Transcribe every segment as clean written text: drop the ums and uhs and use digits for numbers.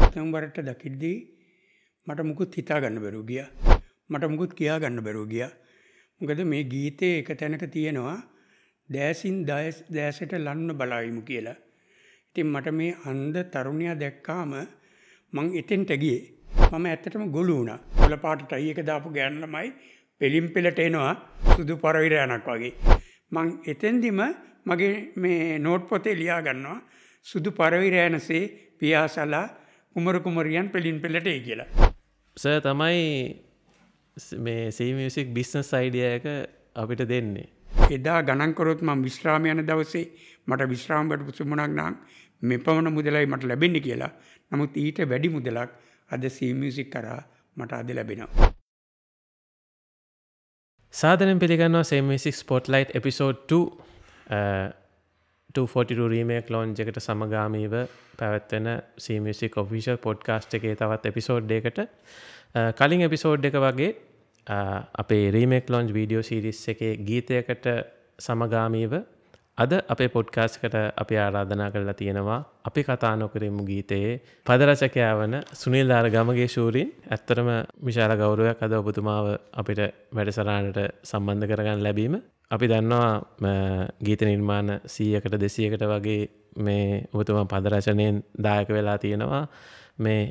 ප්‍රථම වරට දකිද්දී මට මුකුත් හිතා ගන්න බැරුව ගියා. මට මුකුත් කියා ගන්න බැරුව ගියා. මොකද මේ ගීතේ එක තැනක තියෙනවා දෑසින් දෑසට ලන්න බලයිමු කියලා. ඉතින් මට මේ අන්ධ තරුණයා දැක්කාම මං එතෙන්ට ගියේ. මම ඇත්තටම ගොළු වුණා. කොළ පාට ටයි එක දාපු ගෑනු ළමයි පෙලින් පෙලට එනවා සුදු පරවිරයන්ක් වගේ. මං එතෙන්දිම මගේ මේ නෝට් පොතේ ලියා ගන්නවා සුදු පරවිරයන්සේ පියාසලා කුමරු කුමරියන් පෙලින් පෙලට එයි කියලා. සර් තමයි මේ C Music බිස්නස් අයිඩියා එක අපිට දෙන්නේ. එදා ගණන් කරොත් මම විශ්‍රාම යන දවසේ මට විශ්‍රාම බඩු සුමුණක් නම් මෙපමණ මුදලයි මට ලැබෙන්නේ කියලා. නමුත් ඊට වැඩි මුදලක් අද C Music කරා මට අද ලැබෙනවා. සාදරයෙන් පිළිගන්නවා C Music Spotlight episode 242 remake launch එකට සමගාමීව පැවැත්වෙන C Music official podcast එකේ තවත් episode එකකට කලින් episode එක වගේ අපේ remake launch video series එකේ ගීතයකට සමගාමීව අද අපේ podcast එකට අපි ආරාධනා කරලා තියෙනවා අපි කතා නොකරමු ගීතයේ පදරචකයා වන සුනිල් ගමගේ ශූරින්. ඇත්තටම විශාල ගෞරවයක් අද ඔබතුමාව අපිට වැඩසටහනට සම්බන්ධ කරගන්න ලැබීම. අපි දන්නවා ගීත නිර්මාණ 100කට 200කට වගේ මේ ඔබතුමා පද රචනයෙන් දායක වෙලා තියෙනවා. මේ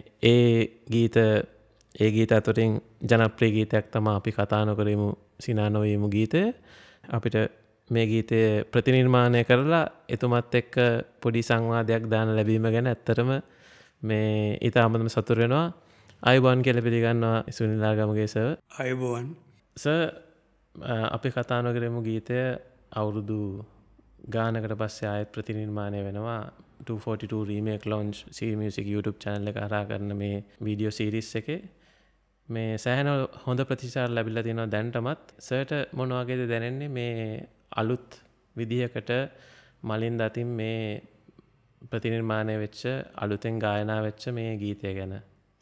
ඒ ගීත අතරින් ජනප්‍රිය ගීතයක් තමයි අපි කතා නොකරමු සිනා නොවීමු ගීතය. අපිට මේ ගීතය ප්‍රතිනිර්මාණය කරලා එතුමත් එක්ක පොඩි සංවාදයක් දාන ලැබීම ගැන ඇත්තටම මේ ඉතාමත්ම සතුටු වෙනවා. අයබෝන් කියලා පිළිගන්නවා සුනිල් ගමගේ සර්. අයබෝන්. සර් අපි කතා නොකරමු ගීතය අවුරුදු ගානකට පස්සේ ආයෙත් ප්‍රතිනිර්මාණය වෙනවා. 242 remake launch C Music YouTube channel එක හරහා කරන මේ video series එකේ මේ සෑහෙන හොඳ ප්‍රතිචාර ලැබිලා තියෙනවා දැනටමත්. සර්ට මොන වගේද දැනෙන්නේ මේ අලුත් විදිහකට මලින් දතින් මේ ප්‍රතිනිර්මාණය වෙච්ච අලුතෙන් ගායනා වෙච්ච මේ ගීතය ගැන?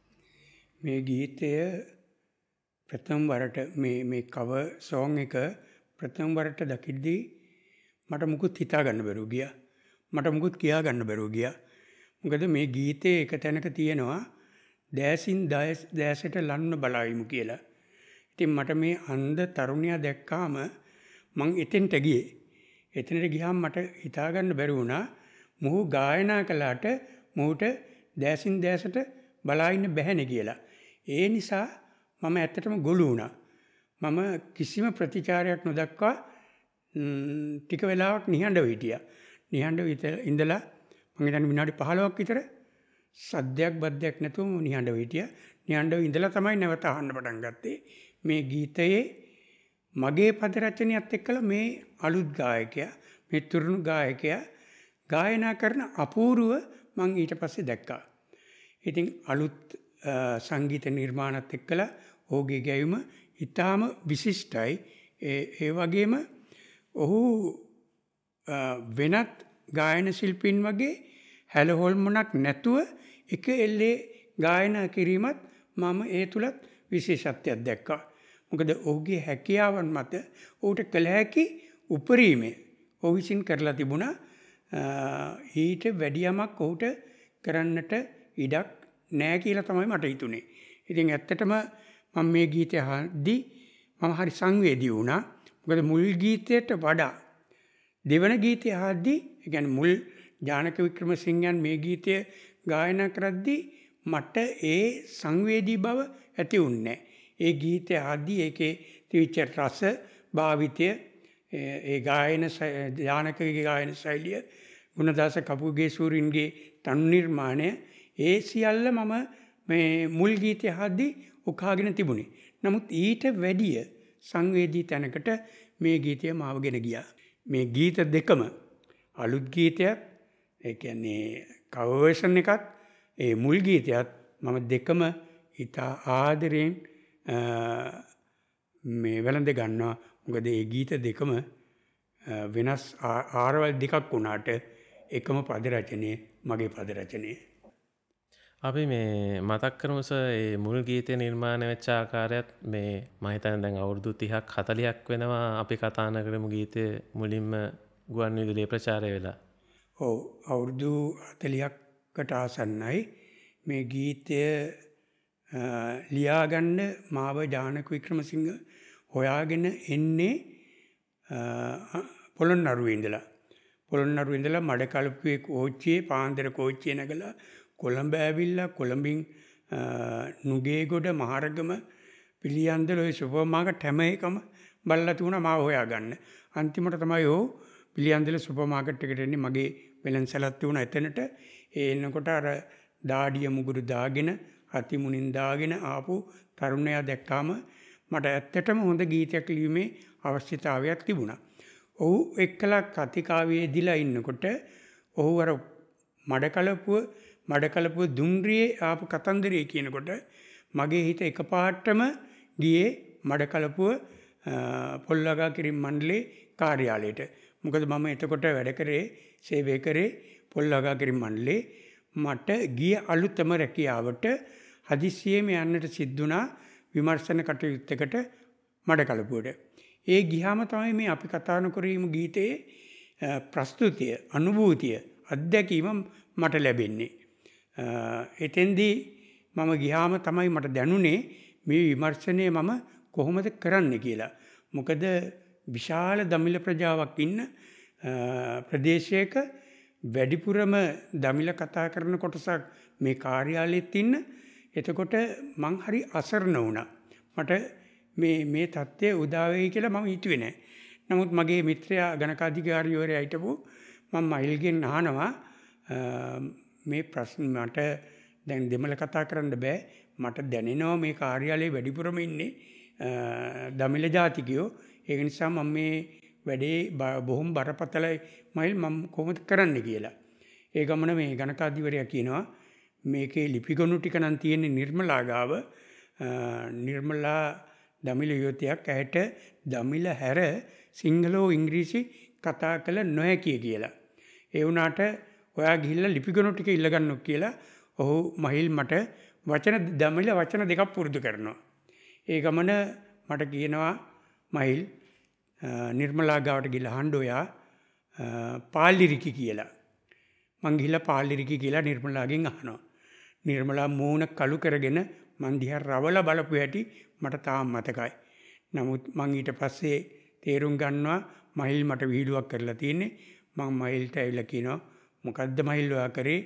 මේ ගීතය ප්‍රථම වරට මේ කවර් සෝං එක ප්‍රථම වරට දකිද්දී මට මුකුත් හිතා ගන්න බැරුව ගියා. මට මුකුත් කියා ගන්න බැරුව ගියා. මොකද මේ ගීතේ එක තැනක තියෙනවා දෑසින් දෑසට ලන්න බලයිමු කියලා. ඉතින් මට මේ අන්ධ තරුණයා දැක්කාම මං එතෙන්ට ගියේ. එතනට ගියාම මට හිතා ගන්න බැරි වුණා මොහු ගායනා කළාට මොහුට දෑසින් දෑසට බලා ඉන්න බැහැනේ කියලා. ඒ නිසා මම ඇත්තටම ගොළු වුණා. මම කිසිම ප්‍රතිචාරයක් නොදක්වා ටික වෙලාවක් නිහඬව හිටියා. නිහඬව ඉඳලා මම හිතන්නේ විනාඩි 15ක් විතර සද්දයක් බද්දයක් නැතුව නිහඬව හිටියා. නිහඬව ඉඳලා තමයි නැවත අහන්න පටන් ගත්තේ. මේ ගීතයේ මගේ පද රචනයත් එක්කලා මේ අලුත් ගායකයා මේ තුරුණු ගායකයා ගායනා කරන අපූර්ව මං ඊට පස්සේ දැක්කා. ඉතින් අලුත් සංගීත නිර්මාණත් එක්කලා ඔහුගේ ගැයුම ඉතාම විශිෂ්ටයි. ඒ වගේම ඔහු වෙනත් ගායන ශිල්පීන් වගේ හැලහොල්මනක් නැතුව එක එල්ලේ ගායනා කිරීමත් මම ඒ තුලත් විශේෂත්වයක් දැක්කා. මොකද ඔහුගේ හැකියාවන් මත ඔහුට කළ හැකි උපරිමය ඔහු විසින් කරලා තිබුණා. ඊට වැඩි යමක් ඔහුට කරන්නට ඉඩක් නැහැ කියලා තමයි මට හිතුනේ. ඉතින් ඇත්තටම මම මේ ගීතය අහද්දී මම හරි සංවේදී වුණා. මොකද මුල් ගීතයට වඩා දෙවන ගීතය අහද්දී, ඒ කියන්නේ මුල් ජානක වික්‍රමසිංහයන් මේ ගීතය ගායනා කරද්දී මට ඒ සංවේදී බව ඇති වුණේ නැහැ. ඒ ගීතය අහද්දී ඒකේ තිබිච්ච රස භාවිතය, ඒ ගායන ජානකගේ ගායන ශෛලිය, ගුණදාස කපුගේ සූරින්ගේ තනු නිර්මාණය, ඒ සියල්ල මම මේ මුල් ගීතය අහද්දී උකාගෙන තිබුණේ. නමුත් ඊට වැඩිය සංවේදී තැනකට මේ ගීතය මාවගෙන ගියා. මේ ගීත දෙකම අලුත් ගීතයක්, ඒ කියන්නේ කවර් වර්ෂන් එකත්, ඒ මුල් ගීතයත් මම දෙකම ඉතා ආදරයෙන් මේ වැළඳ ගන්නවා. මොකද ඒ ගීත දෙකම වෙනස් ආරවල් දෙකක් වුණාට එකම පද රචනය මගේ පද රචනය. අපි මේ මතක් කරමු ඒ මුල් ගීතය නිර්මාණය වෙච්ච ආකාරයත් මේ මම හිතන්නේ දැන් අවුරුදු 30ක් 40ක් වෙනවා අපි කතා කරමු ගීතය මුලින්ම ගුවන් විදුලියේ ප්‍රචාරය වෙලා. ඔව් අවුරුදු 40කට ආසන්නයි මේ ගීතය ලියාගන්න මාව ජානක වික්‍රමසිංහ හොයාගෙන එන්නේ පොළොන්නරුවේ ඉඳලා. පොළොන්නරුවේ ඉඳලා මඩකලපුවේ කෝච්චියේ පාන්දර කෝච්චිය නැගලා කොළඹ ඇවිල්ලා කොළඹින් නුගේගොඩ මහරගම පිළියන්දල ඔය සුපර් මාකට් හැම එකම බලලා තුණා මාව හොයාගන්න. අන්තිමට තමයි ඔව් පිළියන්දල සුපර් මාකට් එකට එන්නේ. මගේ වෙළඳසැලත් වුණා එතනට. ඒ එනකොට අර දාඩිය මුගුරු දාගෙන අති මුණින් දාගෙන ආපු තරුණයා දැක්කාම මට ඇත්තටම හොඳ ගීතයක් ලියීමේ අවශ්‍යතාවයක් තිබුණා. ඔහු එක්කලා කතිකාවේ දිලා ඉන්නකොට ඔහු අර මඩකලපුව දුම්රියේ ආපු කතන්දරේ කියනකොට මගේ හිත එකපාරටම ගියේ මඩකලපුව පොල්ලගා කිරිම් මණ්ඩලේ කාර්යාලයට. මොකද මම එතකොට වැඩ කරේ සේවය කරේ පොල්ලගා කිරිම් මණ්ඩලේ. මට ගිය අලුතම රැකියාවට හදිස්සියෙම යන්නට සිද්ධ වුණා විමර්ශන කටයුත්තකට මඩකලපුවට. ඒ ගියාම තමයි මේ අපි කතා නොකරීම ගීතයේ ප්‍රස්තුතිය, අනුභූතිය, අත්දැකීම මට ලැබෙන්නේ. එතෙන්දී මම ගියාම තමයි මට දැනුනේ මේ විමර්ශනය මම කොහොමද කරන්න කියලා. මොකද විශාල දමිළ ප්‍රජාවක් ඉන්න ප්‍රදේශයක වැඩිපුරම දමිළ කතා කරන කොටසක් මේ කාර්යාලෙත් ඉන්න. එතකොට මං හරි අසරණ වුණා. මට මේ තත්ත්වය උදා වෙයි කියලා මම හිතුවේ නෑ. නමුත් මගේ මිත්‍රයා ගණකාධිකාරිවරයා හිටපු මම මයිල්ගෙන් අහනවා මේ ප්‍රශ්න මට දැන් දෙමළ කතා කරන්න බෑ. මට දැනෙනවා මේ කාර්යාලයේ වැඩිපුරම ඉන්නේ දමිළ ජාතිකයෝ. ඒක නිසා මම මේ වැඩේ බොහොම බරපතලයි මයිල් මම කොහොමද කරන්න කියලා. ඒ ගමන මේ ගණකාධිවරයා කියනවා මේකේ ලිපිගොනු ටික නම් තියෙන්නේ නිර්මලා ගාව. නිර්මලා දමිළ යුවතියක් ඇයට දමිළ හැර සිංහලෝ ඉංග්‍රීසි කතා කළ නොහැකිය කියලා. ඒ වුණාට ඔයා ගිහිල්ලා ලිපිගොනු ටික ඉල්ලගන්නු කියලා ඔහු මහිල් මට දමිළ වචන දෙකක් පුරුදු කරනවා. ඒ ගමන මට කියනවා මහිල් නිර්මලා ගාවට ගිහිල්ලා අහන්න ඔයා පාලිරිකි කියලා. මං ගිහිල්ලා පාලිරිකි කියලා නිර්මලාගෙන් අහනවා. නිර්මලා මූණ කළු කරගෙන මං දිහා රවලා බලපු හැටි මට තාම මතකයි. නමුත් මං ඊට පස්සේ තේරුම් ගන්නවා මහිල් මට විහිළුවක් කරලා තියෙන්නේ. මං මහිල්ට ඇවිල්ලා කියනවා මොකද්ද මහිල් ඔයා කරේ?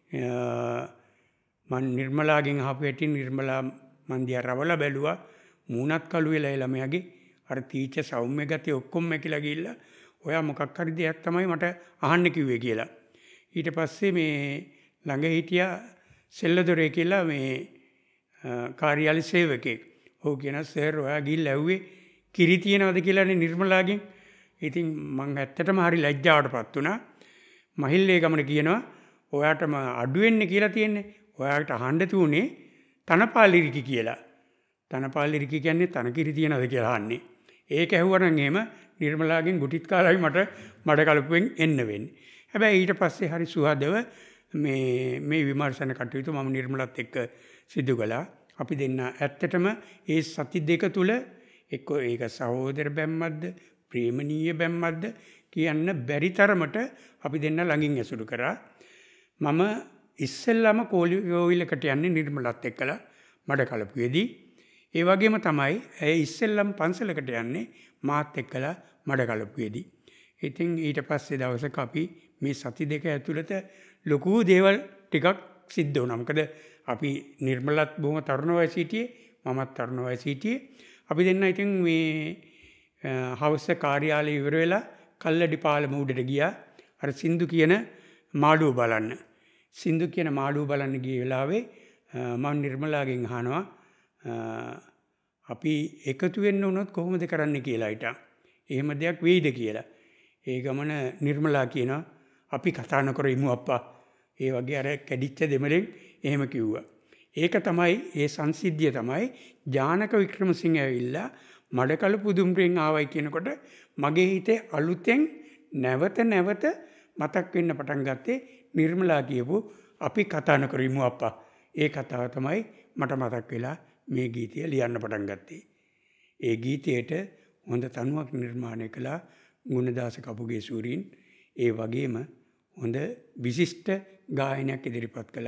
මං නිර්මලාගෙන් අහපු හැටි නිර්මලා මං දිහා රවලා බැලුවා. මූණත් කළු වෙලා ඒ ළමයාගේ අර තීච සෞම්‍ය ගතිය ඔක්කොම මැකිලා ගිහිල්ලා ඔයා මොකක් හරි දෙයක් තමයි මට අහන්න කිව්වේ කියලා. ඊට පස්සේ මේ ළඟ හිටියා සෙල්ලදොරේ කියලා මේ කාර්යාලය සේවකයෙක්. ඔහු කියනවා සර් ඔයා ගිහිල්ලා ඇහුවේ කිරි තියනවද කියලානේ නිර්මලාගෙන්. ඉතින් මං ඇත්තටම හරි ලැජ්ජාවටපත් වුණා. මහිල් ඒ ගමන කියනවා ඔයාටම අඩු වෙන්නේ කියලා තියෙන්නේ. ඔයාට අහන්න තුනේ තනපාලිරිකි කියලා. තනපාලිරිකි කියන්නේ තන කිරි තියනවද කියලා අහන්නේ. ඒක ඇහුවනම් එහෙම නිර්මලාගෙන් ගුටිත් කාලාවයි මට මඩකලපුවෙන් එන්න වෙන්නේ. හැබැයි ඊට පස්සේ හරි සුහදව මේ විමර්ශන කටයුතු මම නිර්මලත් එක්ක සිදු කළා. අපි දෙන්න ඇත්තටම ඒ සති දෙක තුල එක්ක ඒක සහෝදර බැම්මක්ද ප්‍රේමණීය බැම්මක්ද කියන්න බැරි තරමට අපි දෙන්න ළඟින් ඇසුරු කරා. මම ඉස්සෙල්ලාම කෝවිලකට යන්නේ නිර්මලත් එක්කලා මඩකලපුවේදී. ඒ වගේම තමයි ඇය ඉස්සෙල්ලම් පන්සලකට යන්නේ මාත් එක්කලා මඩකලපුවේදී. ඉතින් ඊට පස්සේ දවසක අපි මේ සති දෙක ඇතුළත ලොකු දේවල් ටිකක් සිද්ධ වුණා. මොකද අපි නිර්මලත් බොහොම තරුණ වයසේ හිටියේ, මමත් තරුණ වයසේ හිටියේ. අපි දෙන්න ඉතින් මේ හවස කාර්යාලය ඉවර වෙලා කල්ලඩි පාලම උඩට ගියා. අර සින්දු කියන මාළුව බලන්න. සින්දු කියන මාළුව බලන්න ගිය වෙලාවේ මම නිර්මලාගෙන් අහනවා අපි එකතු වෙන්න වුණොත් කොහොමද කරන්න කියලා හිටා. එහෙම දෙයක් වෙයිද කියලා. ඒ ගමන නිර්මලා කියනවා අපි කතා නොකර ඉමු අප්පා. ඒ වගේ අර කැඩිච්ච දෙමළෙන් එහෙම කිව්වා. ඒක තමයි ඒ සංසිද්ධිය තමයි ජානක වික්‍රමසිංහ ඇවිල්ලා මඩකලපු දුම්රියෙන් ආවයි කියනකොට මගේ හිතේ අලුතෙන් නැවත මතක් වෙන්න පටන් ගත්තේ නිර්මලා කියපු අපි කතා නොකර ඉමු අප්පා. ඒ කතාව තමයි මට මතක් වෙලා මේ ගීතය ලියන්න පටන් ගත්තේ. ඒ ගීතයට හොඳ තනුවක් නිර්මාණය කළා ගුණදාස කපුගේ සූරීන්. ඒ වගේම හොඳ විශිෂ්ට ගායනයක් ඉදිරිපත් කළා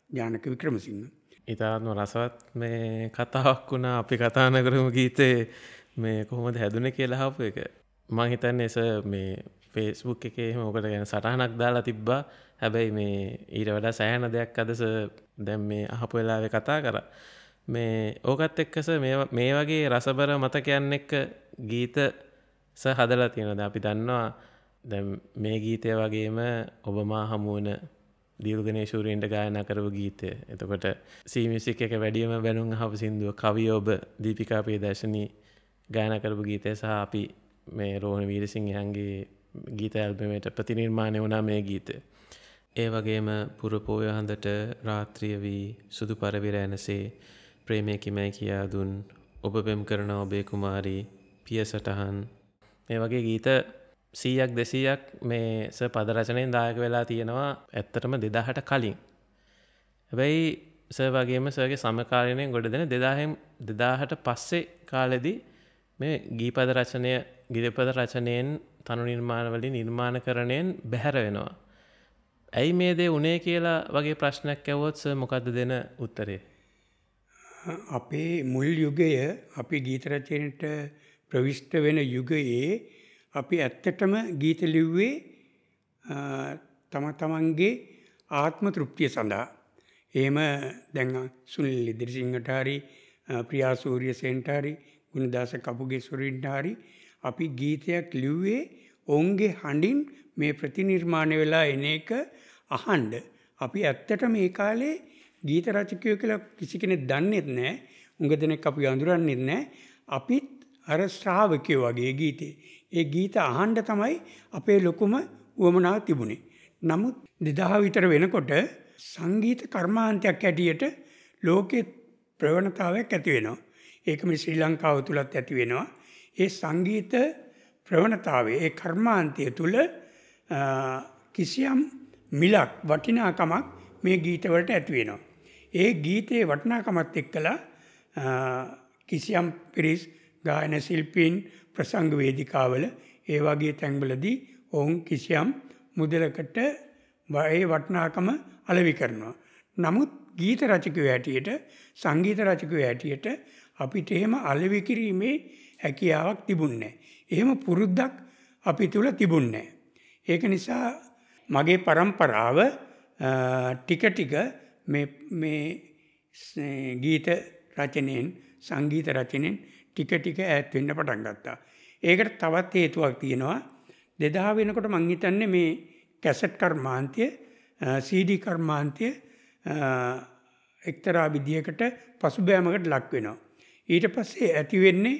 ජානක වික්‍රමසිංහ. ඉතාත්ම රසවත් මේ කතාවක් වුණා අපි කතා නකරමු ගීතේ මේ කොහොමද හැදුනේ කියලා අහපු එක. මම හිතන්නේ මේ Facebook එකේ එහෙම ඔකට ගැන සටහනක් දාලා තිබ්බා. හැබැයි මේ ඊට වඩා සෑහෙන දෙයක් අද දැන් මේ අහපු වෙලාවේ කතා කරා. මේ ඕකත් එක්ක මේ වගේ රසබර මතකයන් එක්ක ගීත හදලා තියෙනවා. අපි දන්නවා දැන් මේ ගීතය වගේම ඔබ මා හමුවන දීර්ඝනේශූරීන්ට ගායනා කරපු ගීතය. එතකොට සී මියුසික් එක වැඩියම බැනුම් අහපු සින්දුව කවිය ඔබ දීපිකා ප්‍රියදර්ශනී ගායනා කරපු ගීතය සහ අපි මේ රෝහණ වීරසිංහයන්ගේ ගීත ඇල්බමේට ප්‍රතිනිර්මාණය වුණා මේ ගීතය. ඒ වගේම පුරපෝය හඳට රාත්‍රිය වී සුදු පරවිර ඇනසේ ප්‍රේමය කිමයි කියා දුන් ඔබ පෙම් කරන ඔබේ කුමාරී පිය සටහන් මේ වගේ ගීත 100ක් 200ක් මේ පද රචනයෙන් දායක වෙලා තියෙනවා ඇත්තටම 2000ට කලින්. හැබැයි වගේම සර්ගේ සමකාලීනයෙන් ගොඩ දෙන 2000ට පස්සේ කාලෙදී මේ ගීපද රචනය ගිරිපද රචනයෙන් තනු නිර්මාණ වලින් නිර්මාණකරණයෙන් බැහැර වෙනවා. ඇයි මේ දේ උනේ කියලා වගේ ප්‍රශ්නයක් ඇහුවොත් මොකද්ද දෙන උත්තරේ? අපේ මුල් යුගය අපි ගීත රචනයට ප්‍රවිෂ්ඨ වෙන යුගයේ අපි ඇත්තටම ගීත ලිව්වේ තමන්ගේ ආත්ම තෘප්තිය සඳහා. එහෙම දැන් සුනිල් ඉදිරිසිංහට හරි ප්‍රියා සූරියසේනට හරි ගුණදාස කපුගේසොරින්ට හරි අපි ගීතයක් ලිව්වේ ඔවුන්ගේ හඬින් මේ ප්‍රතිනිර්මාණය වෙලා එන එක අහන්න. අපි ඇත්තට මේ කාලේ ගීත රචකයෝ කියලා කිසි කෙනෙක් දන්නෙත් නැහැ. උඟ දෙනෙක් අපි අඳුරන්නෙත් නැහැ. අපිත් අර ශ්‍රාවකයෝ වගේ ගීතේ. ඒ ගීත අහන්න තමයි අපේ ලොකුම උවමනාව තිබුණේ. නමුත් 2000 විතර වෙනකොට සංගීත කර්මාන්තයක් ඇටියට ලෝකේ ප්‍රවණතාවයක් ඇති වෙනවා. ඒක මේ ශ්‍රී ලංකාව තුලත් ඇති වෙනවා. ඒ සංගීත ප්‍රවණතාවයේ ඒ කර්මාන්තය තුල කිසියම් මිලක් වටිනාකමක් මේ ගීතවලට ඇති වෙනවා. ඒ ගීතේ වටිනාකමත් එක්කලා කිසියම් පිරිස් ගායන ශිල්පීන් ප්‍රසංග වේදිකාවල ඒ වගේ තැන්වලදී ඔවුන් කිසියම් මුදලකට ඒ වටිනාකම අලෙවි කරනවා. නමුත් ගීත රචකයෝ හැටියට සංගීත රචකයෝ හැටියට අපිට එහෙම අලෙවි කිරීමේ හැකියාවක් තිබුණේ නැහැ. එහෙම පුරුද්දක් අපි තුල තිබුණේ නැහැ. ඒක නිසා මගේ પરම්පරාව ටික ටික මේ ගීත රචනයෙන් සංගීත රචනයෙන් ටික ටික ඈත් වෙන්න පටන් ගත්තා. ඒකට තවත් හේතුවක් තියෙනවා. 2000 වෙනකොට මං හිතන්නේ මේ කැසට් කර්මාන්තය CD කර්මාන්තය එක්තරා විදියකට පසුබෑමකට ලක් වෙනවා. ඊට පස්සේ ඇති වෙන්නේ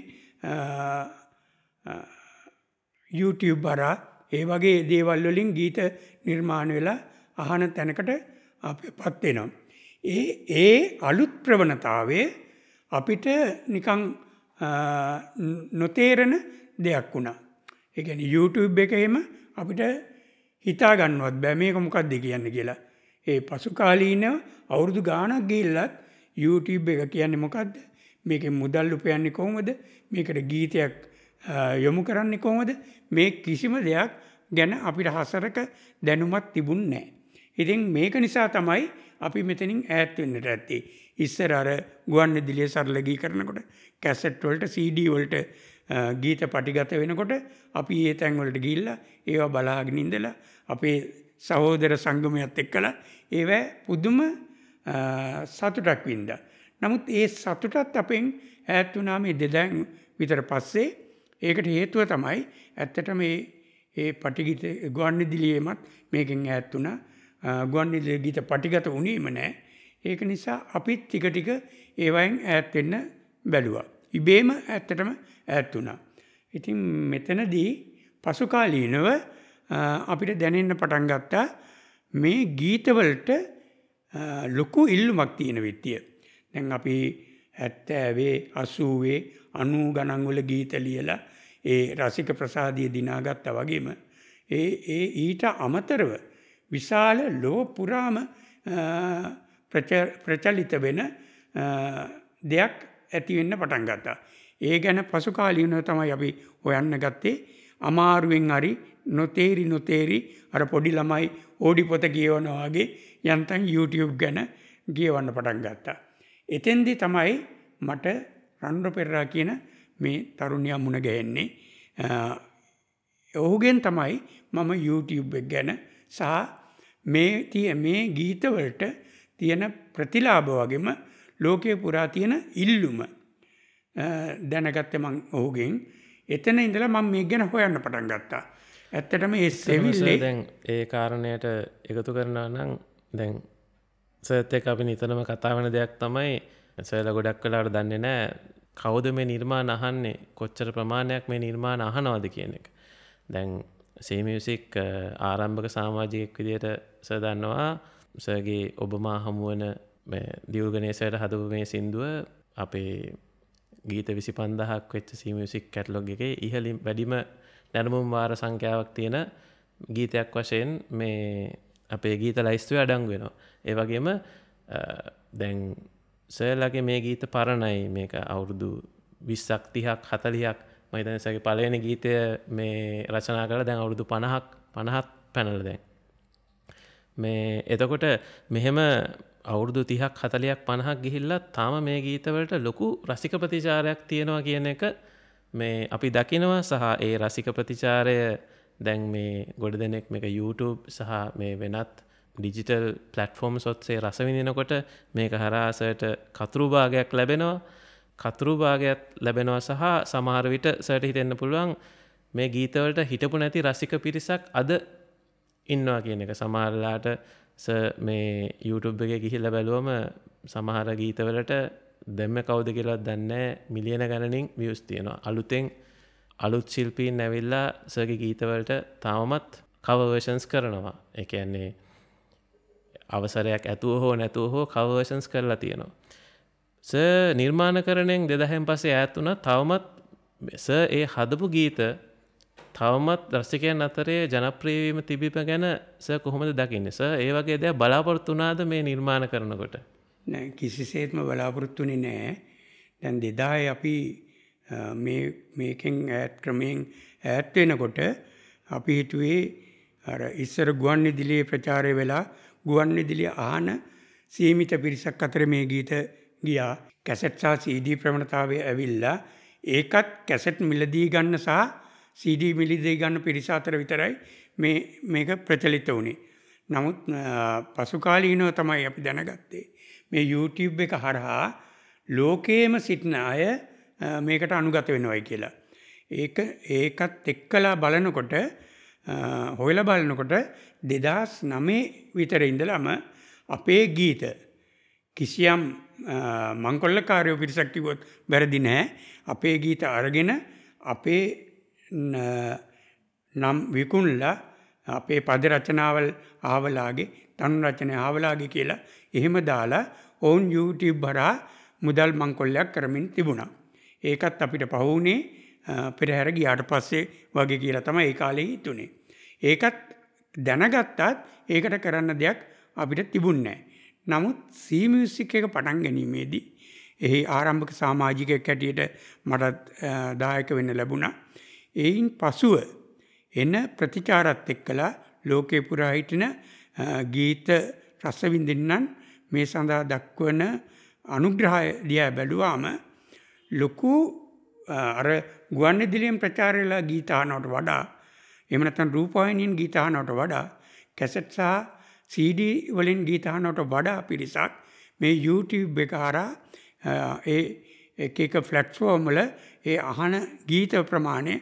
YouTube හරහා ඒ වගේ දේවල් වලින් ගීත නිර්මාණ වෙලා අහන තැනකට අපිපත් වෙනවා. ඒ අලුත් ප්‍රවණතාවයේ අපිට නිකන් නොතේරෙන දෙයක් වුණා. ඒ කියන්නේ YouTube එකේම අපිට හිතා ගන්නවත් බෑ මේක මොකක්ද කියන්නේ කියලා. ඒ පසු කාලීනව අවුරුදු ගාණක් ගිහිල්ලත් YouTube එක කියන්නේ මොකද්ද? මේකෙන් මුදල් උපයන්නේ කොහොමද? මේකට ගීතයක් යොමු කරන්නේ කොහොමද? මේ කිසිම දෙයක් ගැන අපිට හසරක දැනුමක් තිබුණේ නැහැ. ඉතින් මේක නිසා තමයි අපි මෙතනින් ඈත් වෙන්නට ඇත්තේ. ඉස්සර අර ගුවන්විදුලිය සරලගී කරනකොට කැසට් වලට CD වලට ගීත පටිගත වෙනකොට අපි ඒ තැන් වලට ගිහිල්ලා ඒවා බලාගෙන ඉඳලා අපේ සහෝදර සංගමයත් එක්කලා ඒව පුදුම සතුටක් වින්දා. නමුත් ඒ සතුටත් අපෙන් ඈත් වුණා මේ 2000 විතර පස්සේ. ඒකට හේතුව තමයි ඇත්තට මේ පටිගීත ගුවන්විදුලියේමත් මේකෙන් ඈත් වුණා. ගුවන්විදුලියේ ගීත පටිගත වුණේම නැහැ. ඒක නිසා අපිත් ටික ටික ඒවයින් ඈත් වෙන්න බැලුවා. ඉබේම ඇත්තටම ඈත් වුණා. ඉතින් මෙතනදී පසු කාලීනව අපිට දැනෙන්න පටන් ගත්තා මේ ගීතවලට ලොකු ඉල්ලුමක් තියෙන විදිය. දැන් අපි 70 80 90 ගණන් වල ගීත ලියලා ඒ රසික ප්‍රසාදිය දිනාගත්තා වගේම ඊට අමතරව විශාල ලෝ පුරාම ප්‍රචලිත වෙන දෙයක් ඇති වෙන්න පටන් ගත්තා. ඒ ගැන පසු කාලීනව තමයි අපි හොයන්න ගත්තේ. අමාරුවෙන් හරි නොතේරි අර පොඩි ළමයි ඕඩි පොත කියවනවා වගේ යන්තම් YouTube ගැන ගියවන්න පටන් ගත්තා. එතෙන්දී තමයි මට රන්ර පෙරරා කියන මේ තරුණියා මුණ ගැහෙන්නේ. ඔහුගෙන් තමයි මම YouTube එක ගැන සහ මේ ගීතවලට තියෙන ප්‍රතිලාභ වගේම ලෝකයේ පුරා තියෙන ඉල්ලුම දැනගත්තේ මම ඔහුගෙන්. එතන ඉඳලා මම මේක ගැන හොයන්න පටන් ගත්තා. ඇත්තටම ඒ සෙවිල්ලේ දැන් ඒ කාරණයට එකතු කරනවා නම් දැන් සර්ත් එක්ක අපි නිතරම කතා වෙන දෙයක් තමයි සර්ලා ගොඩක් වෙලාවට දන්නේ නැහැ කවුද මේ නිර්මාණ අහන්නේ, කොච්චර ප්‍රමාණයක් මේ නිර්මාණ අහනවද කියන එක. දැන් C Music ආරම්භක සමාජිකයෙක් විදිහට සර් දන්නවා සර්ගේ ඔබමා හමුවන දියුල්ගනේසයට හදපු මේ සින්දුව අපේ ගීත 25000ක් වෙච්ච C Music කැටලොග් එකේ ඉහළින් වැඩිම දැනුම් වාර සංඛ්‍යාවක් තියෙන ගීතයක් වශයෙන් මේ අපේ ගීත ලයිස්තුවේ අඩංගු වෙනවා. ඒ වගේම දැන් සර්ලාගේ මේ ගීත පරණයි, මේක අවුරුදු 20ක් 30ක් 40ක් මම හිතන්නේ සර්ගේ පළවෙනි ගීතය මේ රචනා කරලා දැන් අවුරුදු 50ක් පැනලා දැන් මේ එතකොට මෙහෙම අවුරුදු 30ක් 40ක් 50ක් ගිහිල්ලා තාම මේ ගීතවලට ලොකු රසික ප්‍රතිචාරයක් තියෙනවා කියන එක මේ අපි දකිනවා. සහ ඒ රසික ප්‍රතිචාරය දැන් මේ ගොඩ දෙනෙක් මේක YouTube සහ මේ වෙනත් ඩිජිටල් ප්ලැට්ෆෝම්ස් ඔස්සේ රස විඳිනකොට මේක හරහා සර්ට කතුරු භාගයක් ලැබෙනවා. කතුරු භාගයක් ලැබෙනවා සහ සමහර විට සර්ට හිතෙන්න පුළුවන් මේ ගීතවලට හිටපු නැති රසික පිරිසක් අද ඉන්නවා කියන එක. සමහරලාට මේ YouTube එකේ ගිහිල්ලා බැලුවම සමහර ගීතවලට දැම්ම කවුද කියලා දන්නේ මිලියන ගණනින් views තියෙනවා. අලුත් ශිල්පීන් ඇවිල්ලා සර්ගේ ගීතවලට තාමත් cover versions කරනවා. ඒ කියන්නේ අවසරයක් ඇතුව හෝ නැතුව හෝ cover versions කරලා තියෙනවා. සර් නිර්මාණකරණයෙන් 2000න් පස්සේ ඈත් වුණා. තවමත් සර් ඒ හදපු ගීත තවමත් රසිකයන් අතරේ ජනප්‍රිය වීම තිබීම ගැන සර් කොහොමද දකින්නේ? සර් ඒ වගේ දේවල් බලාපොරොත්තු වුණාද මේ නිර්මාණ කරනකොට? නෑ, කිසිසේත්ම බලාපොරොත්තු වෙන්නේ නෑ. දැන් 2000 අපි මේකෙන් ක්‍රමයෙන් ඈත් වෙනකොට අපි හිතුවේ අර ඉස්සර ගුවන් විදුලියේ ප්‍රචාරය වෙලා ගුවන් විදුලිය අහන සීමිත පිරිසක් අතර මේ ගීත ගියා. කැසට් සහ CD ප්‍රවණතාවය ඇවිල්ලා ඒකත් කැසට් මිලදී ගන්න සහ CD මිලදී ගන්න පිරිස අතර විතරයි මේක ප්‍රචලිත වුණේ. නමුත් පසු කාලීනව තමයි අපි දැනගත්තේ මේ YouTube එක හරහා ලෝකයේම සිටින අය මේකට අනුගත වෙනවයි කියලා. ඒකත් එක්කලා බලනකොට හොයලා බලනකොට 2009 විතර ඉඳලම අපේ ගීත කිසියම් මංකොල්ලකාරයෝ පිරිසක් කිව්වොත් වැරදි නෑ. අපේ ගීත අරගෙන අපේ නම් විකුණලා අපේ පද රචනාවල් ආවලාගේ තනු රචන ආවලාගේ කියලා එහෙම දාලා ඔවුන් YouTube හරහා මුදල් මංකොල්ලයක් කරමින් තිබුණා. ඒකත් අපිට පහුුණේ පෙරහැර ගියාට පස්සේ වගේ කියලා තමයි ඒ කාලේ හිතුනේ. ඒකත් දැනගත්තත් ඒකට කරන්න දෙයක් අපිට තිබුණේ නැහැ. නමුත් C Music එක පටන් ගැනීමේදී එහි ආරම්භක සමාජිකයෙක් හැටියට මට දායක වෙන්න ලැබුණා. එයින් පසුව එන ප්‍රතිචාරත් එක්කලා ලෝකේ පුරා හිටින ගීත රස විඳින්නන් මේ සඳහා දක්වන අනුග්‍රහය දිහා බැලුවාම ලොකු අර ගුවන් විදුලියෙන් ප්‍රචාරය වෙලා ගීත අහනවට වඩා එහෙම නැත්නම් රූපවාහිනියෙන් ගීත අහනවට වඩා කැසට් සහ CD වලින් ගීත අහනවට වඩා පිරිසක් මේ YouTube එක හරහා ඒ එක ප්ලැට්ෆෝම් වල ඒ අහන ගීත ප්‍රමාණය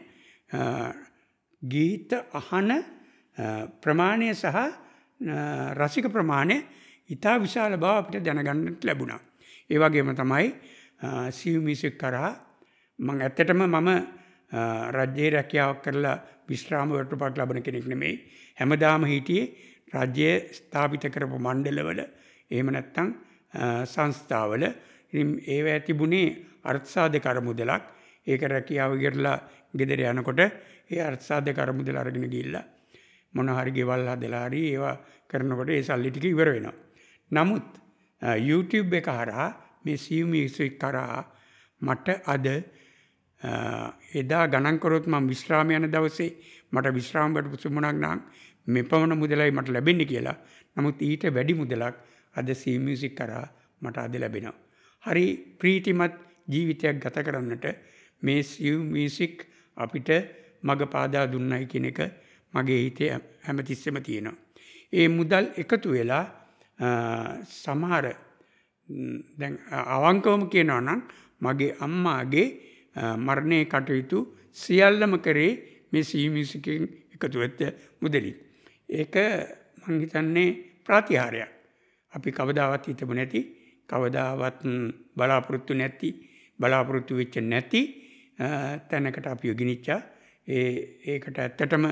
සහ රසික ප්‍රමාණය ඉතා විශාල බව අපිට දැනගන්නට ලැබුණා. ඒ වගේම තමයි C Music කරා මම ඇත්තටම රජයේ රැකියාවක් කරලා විශ්‍රාම වලටපත් ලබන කෙනෙක් නෙමෙයි. හැමදාම හිටියේ රාජ්‍ය ස්ථාපිත කරපු මණ්ඩලවල එහෙම නැත්නම් සංස්ථාවල. ඉතින් ඒවැ තිබුණේ අර්ථසාධක අරමුදලක්. ඒක රැකියාව ඉවරලා ගෙදර යනකොට ඒ අර්ථසාධක අරමුදල අරගෙන ගිහිල්ලා මොන හරි ගෙවල් හදලා හරි ඒවා කරනකොට ඒ සල්ලි ටික ඉවර වෙනවා. නමුත් YouTube එක හරහා මේ C Music කරා මට අද එදා ගණන් කරොත් මම විශ්‍රාම යන දවසේ මට විශ්‍රාම වලට සුමුණක් නම් මෙපමණ මුදලයි මට ලැබෙන්නේ කියලා. නමුත් ඊට වැඩි මුදලක් අද මියුසික් කරා මට අද ලැබෙනවා. හරි ප්‍රීතිමත් ජීවිතයක් ගත කරන්නට මේ මියුසික් අපිට මඟ පාදා දුන්නයි කියන එක මගේ හිතේ හැමතිස්සෙම තියෙනවා. ඒ මුදල් එකතු වෙලා සමහර දැන් අවංකවම කියනවා නම් මගේ අම්මාගේ මරණය කටයුතු සියල්ලම කරේ මේ මියුසික්ෙන් එකතු වෙච්ච මුදලින්. ඒක මං හිතන්නේ ප්‍රතිහාරයක්. අපි කවදාවත් හිතමු නැති, කවදාවත් බලාපොරොත්තු වෙච්ච නැති තැනකට අපි ගෙනිච්චා. ඒකට ඇත්තටම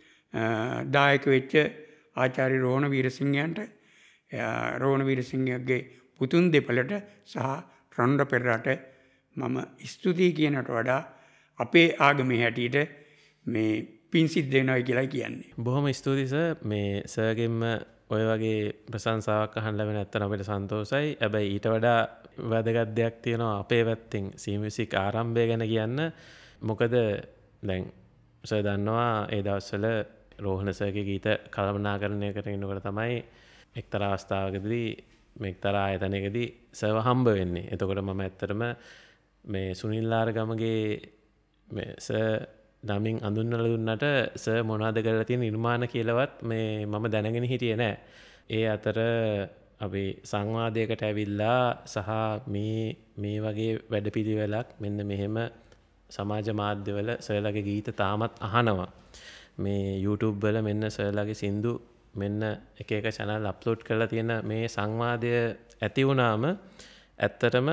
දායක වෙච්ච ආචාර්ය රෝහණ වීරසිංහයන්ට, රෝහණ වීරසිංහගේ පුතුන් දෙපළට සහ රොණ්ඩ පෙරේරාට මම ස්තුතියි කියනට වඩා අපේ ආගමේ හැටියට මේ පින් සිද්ධ වෙනවා කියලා කියන්නේ. බොහොම ස්තුතියි සර්. මේ සර්ගෙන්ම ඔය වගේ ප්‍රශංසාවක් අහන්න ලැබෙන ඇත්තට අපිට සන්තෝෂයි. හැබැයි ඊට වඩා වැදගත් දෙයක් තියෙනවා අපේ පැත්තෙන් මියුසික් ආරම්භය ගැන කියන්න. මොකද දැන් සර් දන්නවා ඒ දවස්වල රෝහණ සර්ගේ ගීත කළමනාකරණය කරගෙන ඉන්නකොට තමයි එක්තරා අවස්ථාවකදී එක්තරා ආයතනයකදී සර්ව හම්බ වෙන්නේ. එතකොට මම ඇත්තටම මේ සුනිල් ආරගමගේ මේ සර් නමින් අඳුන්වලා දුන්නට සර් මොනවද කරලා තියෙන නිර්මාණ කියලාවත් මේ මම දැනගෙන හිටියේ නෑ. ඒ අතර අපි සංවාදයකට ඇවිල්ලා සහ මේ වගේ වැඩපිළිවෙලක් මෙන්න මෙහෙම සමාජ මාධ්‍යවල සර්ලගේ ගීත තාමත් අහනවා. මේ YouTube වල මෙන්න සර්ලගේ සින්දු මෙන්න එක channel අප්ලෝඩ් කරලා තියෙන මේ සංවාදය ඇති වුණාම ඇත්තටම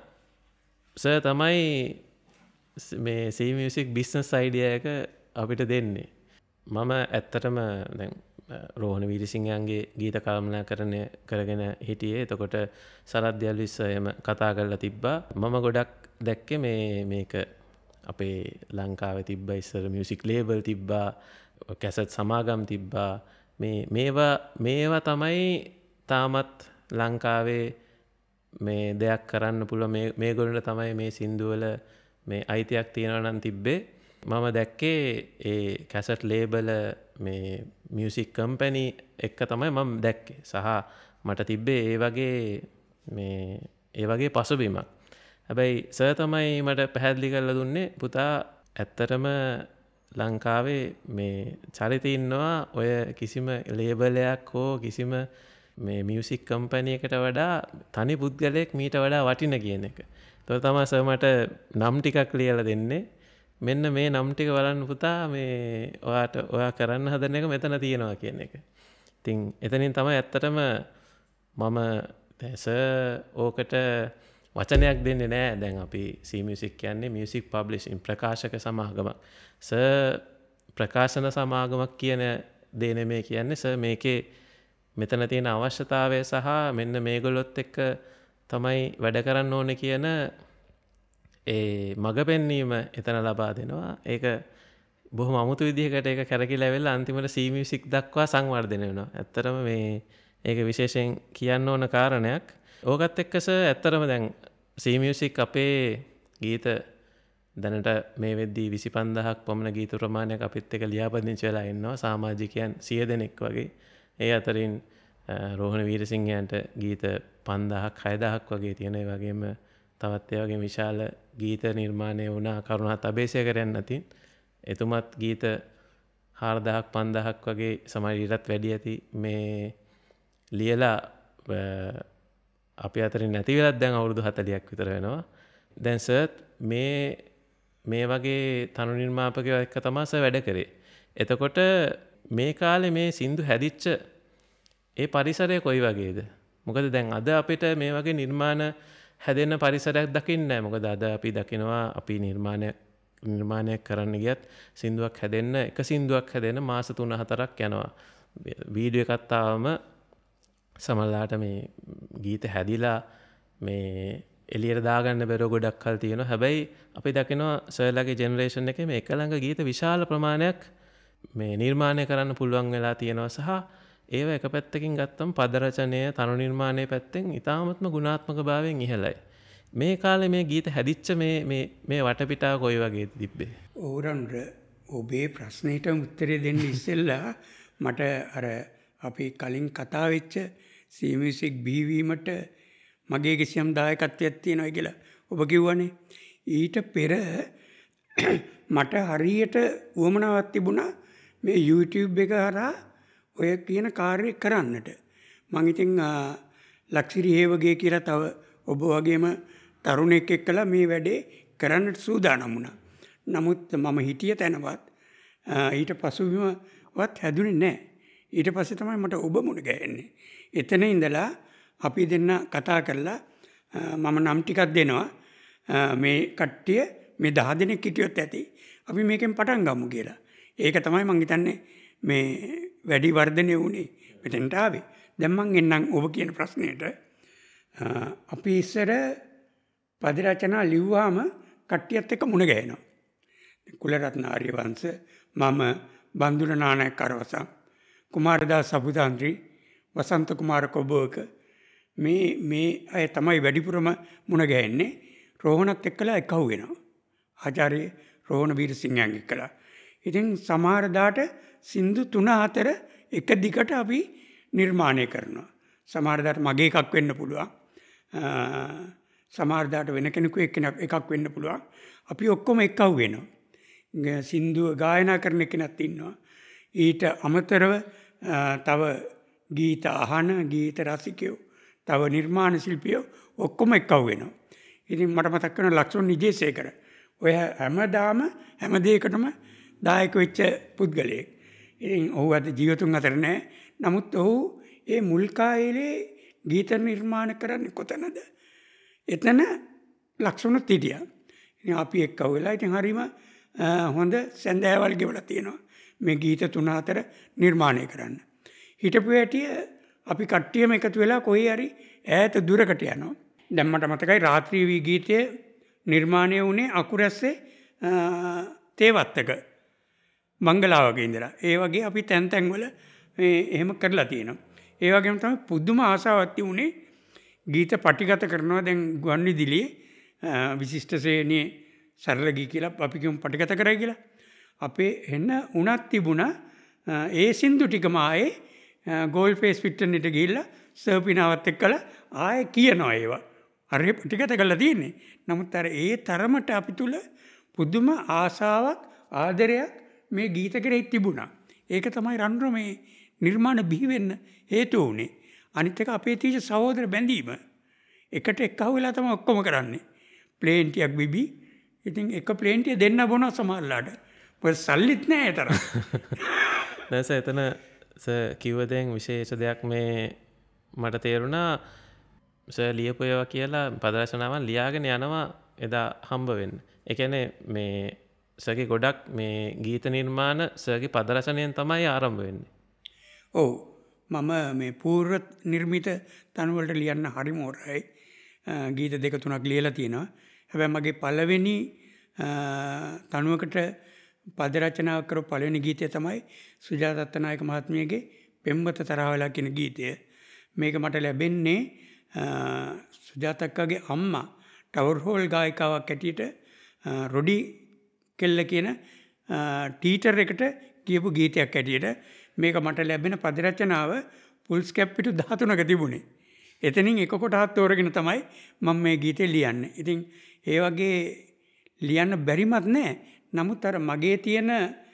සර් තමයි මේ මියුසික් බිස්නස් අයිඩියා එක අපිට දෙන්නේ. මම ඇත්තටම දැන් රෝහණ වීරසිංහයන්ගේ ගීත කළමනාකරණය කරගෙන හිටියේ. එතකොට සරත් දියල්විස් එහෙම කතා කරලා තිබ්බා. මම ගොඩක් දැක්කේ මේක අපේ ලංකාවේ තිබ්බ ඉස්සර මියුසික් ලේබල් තිබ්බා, කැසට් සමාගම් තිබ්බා. මේවා තමයි තාමත් ලංකාවේ මේ දෙයක් කරන්න පුළුවන්. මේගොල්ලන්ට තමයි මේ සින්දුවල මේ අයිතියක් තියෙනවා නම් තිබ්බේ. මම දැක්කේ ඒ කැසට් ලේබල මේ මියුසික් කම්පැනි එක තමයි මම දැක්කේ. සහ මට තිබ්බේ ඒ වගේ පසුබිමක්. හැබැයි සර් තමයි මට පැහැදිලි කරලා දුන්නේ පුතා ඇත්තටම ලංකාවේ මේ චරිත ඉන්නවා ඔය කිසිම ලේබලයක් හෝ කිසිම මේ මියුසික් කම්පැනි එකට වඩා තනි පුද්ගලයෙක් මීට වඩා වටින කියන එක. ඒක තමයි සර් මට නම් ටිකක් ලියලා දෙන්නේ. මෙන්න මේ නම් ටික බලන්න පුතා මේ ඔයා කරන්න හදන එක මෙතන තියෙනවා කියන එක. ඉතින් එතනින් තමයි ඇත්තටම මම සර් ඕකට වචනයක් දෙන්නේ නෑ. දැන් අපි මියුසික් කියන්නේ මියුසික් පබ්ලිෂින් ප්‍රකාශක සමාගමක්. සර් ප්‍රකාශන සමාගමක් කියන දේ නෙමෙයි කියන්නේ. සර් මේකේ මෙතන තියෙන අවශ්‍යතාවය සහ මෙන්න මේගොල්ලොත් එක්ක තමයි වැඩ කරන්න ඕනේ කියන ඒ මඟ පෙන්වීම එතන ලබා දෙනවා. ඒක බොහොම අමුතු විදිහකට ඒක කරකිලා වෙලා අන්තිමට මියුසික් දක්වා සංවර්ධනය වෙනවා. ඇත්තටම ඒක විශේෂයෙන් කියන්න ඕන කාරණයක්. ඕකත් එක්ක සර් ඇත්තටම දැන් මියුසික් අපේ ගීත දැනට මේ වෙද්දී 25000ක් පමණ ගීත ප්‍රමාණයක් අපිත් එක්ක ලියාපදිංචි වෙලා ඉන්නවා. සමාජිකයන් 100 දෙනෙක් වගේ. ඒ අතරින් රෝහණ වීරසිංහයන්ට ගීත 5000ක් 6000ක් වගේ තියෙන. ඒ වගේම තවත් ඒ වගේ විශාල ගීත නිර්මාණය වුණා කරුණාත් අබේසේකරයන් අතින්. එතුමත් ගීත 4000ක් 5000ක් වගේ සමහර ඊටත් වැඩි ඇති මේ ලියලා අපි අතරින් නැති වෙලත් දැන් අවුරුදු 40ක් විතර වෙනවා. දැන් සර් මේ වගේ තනු නිර්මාපකයෝ එක්ක තමයි සර් වැඩ කරේ. එතකොට මේ කාලේ මේ සින්දු හැදිච්ච ඒ පරිසරය කොයි වගේද? මොකද දැන් අද අපිට මේ වගේ නිර්මාණ හැදෙන පරිසරයක් දකින්නේ නැහැ. මොකද අද අපි දකිනවා අපි නිර්මාණයක් කරන්න ගියත් සින්දුවක් හැදෙන්න එක සින්දුවක් හැදෙන්න මාස 3-4ක් යනවා. වීඩියෝ එකක් ආවම සමහරලාට මේ ගීත හැදිලා මේ එළියට දාගන්න බැරුව ගොඩක් කල් තියෙනවා. හැබැයි අපි දකිනවා සර්ලගේ ජෙනරේෂන් එකේ මේ එක ළඟ ගීත විශාල ප්‍රමාණයක් මේ නිර්මාණය කරන්න පුළුවන් වෙලා තියෙනවා. සහ ඒව එක පැත්තකින් ගත්තම පද රචනය තනු නිර්මාණයේ පැත්තෙන් ඉතාමත්ම ගුණාත්මක භාවයෙන් ඉහළයි. මේ කාලේ මේ ගීත හැදිච්ච මේ වටපිටාව කොයි වගේද තිබ්බේ? ඕරන්ඩ ඔබේ ප්‍රශ්නෙට උත්තරේ දෙන්න ඉස්සෙල්ලා මට අර අපි කලින් කතා වෙච්ච සීමියුසික් බිහිවීමට මගේ කිසියම් දායකත්වයක් තියෙනවා කියලා ඔබ කිව්වනේ. ඊට පෙර මට හරියට උවමනාවක් තිබුණා මේ YouTube එක හරහා ඔය කියන කාර්යය කරන්නට. මං ඉතින් ලක්ෂිරි හේවගේ කියලා තව ඔබ වගේම තරුණෙක් එක්කලා මේ වැඩේ කරන්නට සූදානම් වුණා. නමුත් මම හිටිය තැනවත් ඊට පසුබිමවත් හැදුනේ නැහැ. ඊට පස්සේ තමයි මට ඔබ මුණ ගැහෙන්නේ. එතන ඉඳලා අපි දෙන්න කතා කරලා මම නම් ටිකක් දෙනවා. මේ කට්ටිය මේ 10 දෙනෙක් හිටියොත් ඇති. අපි මේකෙන් පටන් ගමු කියලා. ඒක තමයි මං හිතන්නේ මේ වැඩි වර්ධනය වුණේ මෙතෙන්ට ආවේ. දැන් මං එන්නම් ඔබ කියන ප්‍රශ්නෙට. අපි ඉස්සර පද රචනා ලිව්වාම කට්ටියත් එක්ක මුණ ගැහෙනවා. කුලරත්න ආර්යවංශ, මම, බන්දුල නානායක කරවසම්, කුමාරදාස සබුදාන්ත්‍රි, වසන්ත කුමාර කොබෝක මේ අය තමයි වැඩිපුරම මුණ ගැහෙන්නේ. රෝහණත් එක්කලා එකහුව වෙනවා. ආචාර්ය රෝහණ වීරසිංහයන් එක්කලා. ඉතින් සමහර දාට සින්දු 3-4 එක දිගට අපි නිර්මාණය කරනවා. සමහර දාට මගේ එකක් වෙන්න පුළුවන්. සමහර දාට වෙන කෙනෙකු එකක් වෙන්න පුළුවන්. අපි ඔක්කොම එකහුව වෙනවා. සින්දුව ගායනා කරන කෙනෙක් ඉන්නවා. ඊට අමතරව තව ගීත අහන ගීත රසිකයෝ, තව නිර්මාණ ශිල්පියෝ ඔක්කොම එකහුව වෙනවා. ඉතින් මට මතක් වෙන ලක්ෂණ නිජේසේකර ඔය හැමදාම හැම දෙයකටම දායක වෙච්ච පුද්ගලයෙක්. ඉතින් ඔහු අද ජීවතුන් අතර නැහැ. නමුත් ඔහු ඒ මුල් කාලේ ගීත නිර්මාණ කරන්නේ කොතනද? එතන ලක්ෂණත් හිටියා. ඉතින් අපි එක්කව වෙලා ඉතින් හරීම හොඳ සැඳෑවල් ගෙවලා තියෙනවා මේ ගීත 3-4 නිර්මාණය කරන්න. හිටපු හැටිය අපි කට්ටියම එකතු වෙලා කොහේ හරි ඈත දුරකට යනවා. දැන් මට මතකයි රාත්‍රී වී ගීතය නිර්මාණය වුණේ අකුරැස්සේ තේවත්තක මංගලාවක ඉඳලා. ඒ වගේ අපි තැන් තැන්වල එහෙම කරලා තියෙනවා. ඒ වගේම තමයි පුදුම ආසාවක් තිබුණේ ගීත පටිගත කරනවා. දැන් ගුවන්විදුලියේ විශිෂ්ට ශ්‍රේණියේ සරල ගී කියලා අපි කියමු පටිගත කරයි කියලා. අපේ එන්න උණක් තිබුණා. ඒ සින්දු ටිකම ආයේ ගෝල් ෆේස් පිට්ටනෙට ගිහිල්ලා සර්පිනාවත් එක්කලා ආයේ කියනවා ඒවා. අර ටිකට කරලා තියෙන්නේ. නමුත් අර ඒ තරමට අපි තුල පුදුම ආසාවක් ආදරයක් මේ ගීත කෙරෙහි තිබුණා. ඒක තමයි රන්රෝ මේ නිර්මාණ බිහි වෙන්න හේතු වුණේ. අනිත් එක අපේ තියෙන සහෝදර බැඳීම. එකට එක්කව වෙලා තමයි ඔක්කොම කරන්නේ. ප්ලේන් ටිකක් බිබි. ඉතින් එක ප්ලේන් ටික දෙන්න බොනවා සමහරලාට. මොකද සල්ලිත් නැහැ ඒ තරම්. දැන් එතන කිව්ව දෙයක් විශේෂ දෙයක් මේ මට තේරුණා. ලියපු ඒවා කියලා පද රචනාවන් ලියාගෙන යනවා එදා හම්බ වෙන්න. ඒ කියන්නේ මේ සර්ගේ ගොඩක් මේ ගීත නිර්මාණ සර්ගේ පද රචනයෙන් තමයි ආරම්භ වෙන්නේ. ඔව්. මම මේ පූර්ව නිර්මිත තනුවලට ලියන්න හරිම හොරයි. ගීත 2-3ක් ලියලා තියෙනවා. හැබැයි මගේ පළවෙනි තනුවකට පද රචනා කරපු පළවෙනි ගීතය තමයි සුජාත අත්තනායක මහත්මියගේ පෙම්වත තරහ වෙලා කියන ගීතය. මේක මට ලැබෙන්නේ සුජාතක්කගේ අම්මා ටවර් හෝල් ගායිකාවක් ඇටියට රොඩි කෙල්ල කියන ටීචර් එකට කියපු ගීතයක් ඇටියට මේක මට ලැබෙන පද රචනාව පුල්ස් කැප් පිටු 13ක තිබුණේ. එතනින් එක කොටහක් තෝරගෙන තමයි මම මේ ගීතේ ලියන්නේ. ඉතින් ඒ වගේ ලියන්න බැරිමත් නැහැ. නමුත් අර මගේ තියෙන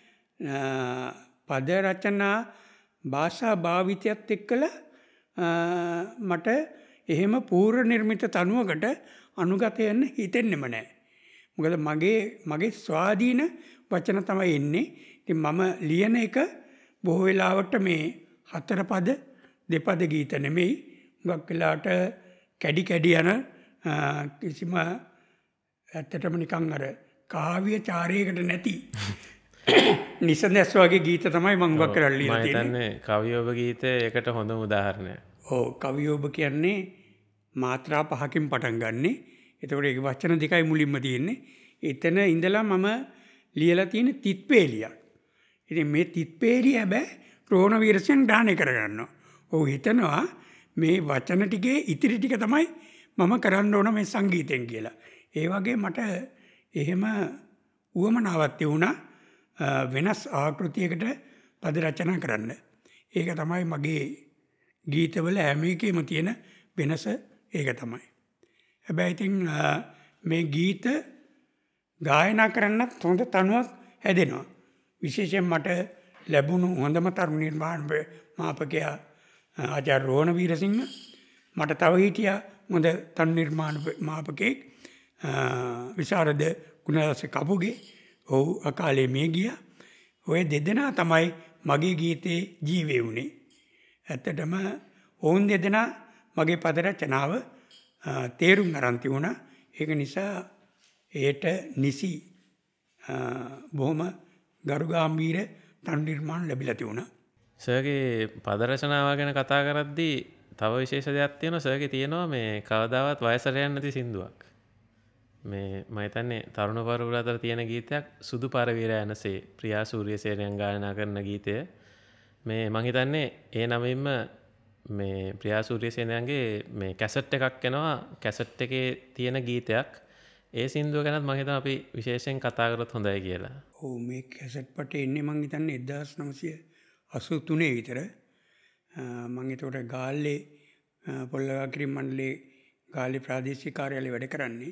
පද රචනා භාෂා භාවිතයත් එක්කලා මට එහෙම පූර්ව නිර්මිත තනුවකට අනුගත වෙන්න හිතෙන්නෙම නැහැ. මොකද මගේ ස්වාධීන වචන තමයි එන්නේ. ඉතින් මම ලියන එක බොහෝ වෙලාවට මේ 4 පද 2 පද ගීත නෙමෙයි. හුඟක් වෙලාවට කැඩි යන කිසිම ඇත්තටම නිකන් අර කාව්‍ය චාරයකට නැති නිසඳැස් වගේ ගීත තමයි මම හුඟක් කරලා ලියලා තියෙන්නේ. මම හිතන්නේ කවියෝබ ගීතය ඒකට හොඳම උදාහරණයක්. ඔව් කවියෝබ කියන්නේ මාත්‍රා 5කින් පටන් ගන්නෙ. එතකොට ඒක වචන 2යි මුලින්ම තියෙන්නේ. එතන ඉඳලා මම ලියලා තියෙන තිත්පේලියක්. ඉතින් මේ තිත්පේලිය හැබැයි රෝහණ වීරසිංහ දාහනය කරගන්නවා. ඔව් හිතනවා මේ වචන ටිකේ ඉතිරි ටික තමයි මම කරන්න ඕන මේ සංගීතයෙන් කියලා. ඒ වගේ මට එහෙම උවමනාවක් තිබුණා වෙනස් ආකෘතියකට පද රචනා කරන්න. ඒක තමයි මගේ ගීතවල හැම එකේම තියෙන වෙනස ඒක තමයි. හැබැයි ඉතින් මේ ගීත ගායනා කරන්නත් හොඳ තනුවක් හැදෙනවා. විශේෂයෙන් මට ලැබුණු හොඳම තරුණ නිර්මාණ මාපකයා ආචාර්ය රෝහණ වීරසිංහ. මට තව හිටියා හොඳ තරුණ නිර්මාණ මාපකයෙක් විශාරද ගුණදාස කපුගේ. ඔහු අකාලේ මිය ගියා. ඔය දෙදෙනා තමයි මගේ ගීතේ ජීවේ වුණේ. ඇත්තටම ඔවුන් දෙදෙනා මගේ පද රචනාව තේරුම් අරන් තිබුණා. ඒක නිසා ඒට නිසි බොහොම ගරුගාම්භීර තනු නිර්මාණ ලැබිලා තිබුණා. සර්ගේ පද රචනාව ගැන කතා කරද්දී තව විශේෂ දෙයක් තියෙනවා. සර්ගේ තියෙනවා මේ කවදාවත් වයසට යන්නේ නැති සින්දුවක්. මේ මම හිතන්නේ තරුණ පරපුර අතර තියෙන ගීතයක් සුදු පරවීරයන්සේ ප්‍රියා සූරියසේනයන් ගායනා කරන ගීතය. මේ මම හිතන්නේ ඒ නමින්ම මේ ප්‍රියා සූරියසේනයන්ගේ මේ කැසට් එකක් එනවා. කැසට් එකේ තියෙන ගීතයක්. ඒ සින්දුව ගැනත් මම හිතනවා අපි විශේෂයෙන් කතා කරොත් හොඳයි කියලා. ඔව් මේ කැසට් පටේ එන්නේ මම හිතන්නේ 1983 විතර. මම ඒතකොට ගාල්ලේ පොල්ලගා කිරිම් මණ්ඩලයේ ගාල්ලේ ප්‍රාදේශීය කාර්යාලයේ වැඩ කරන්නේ.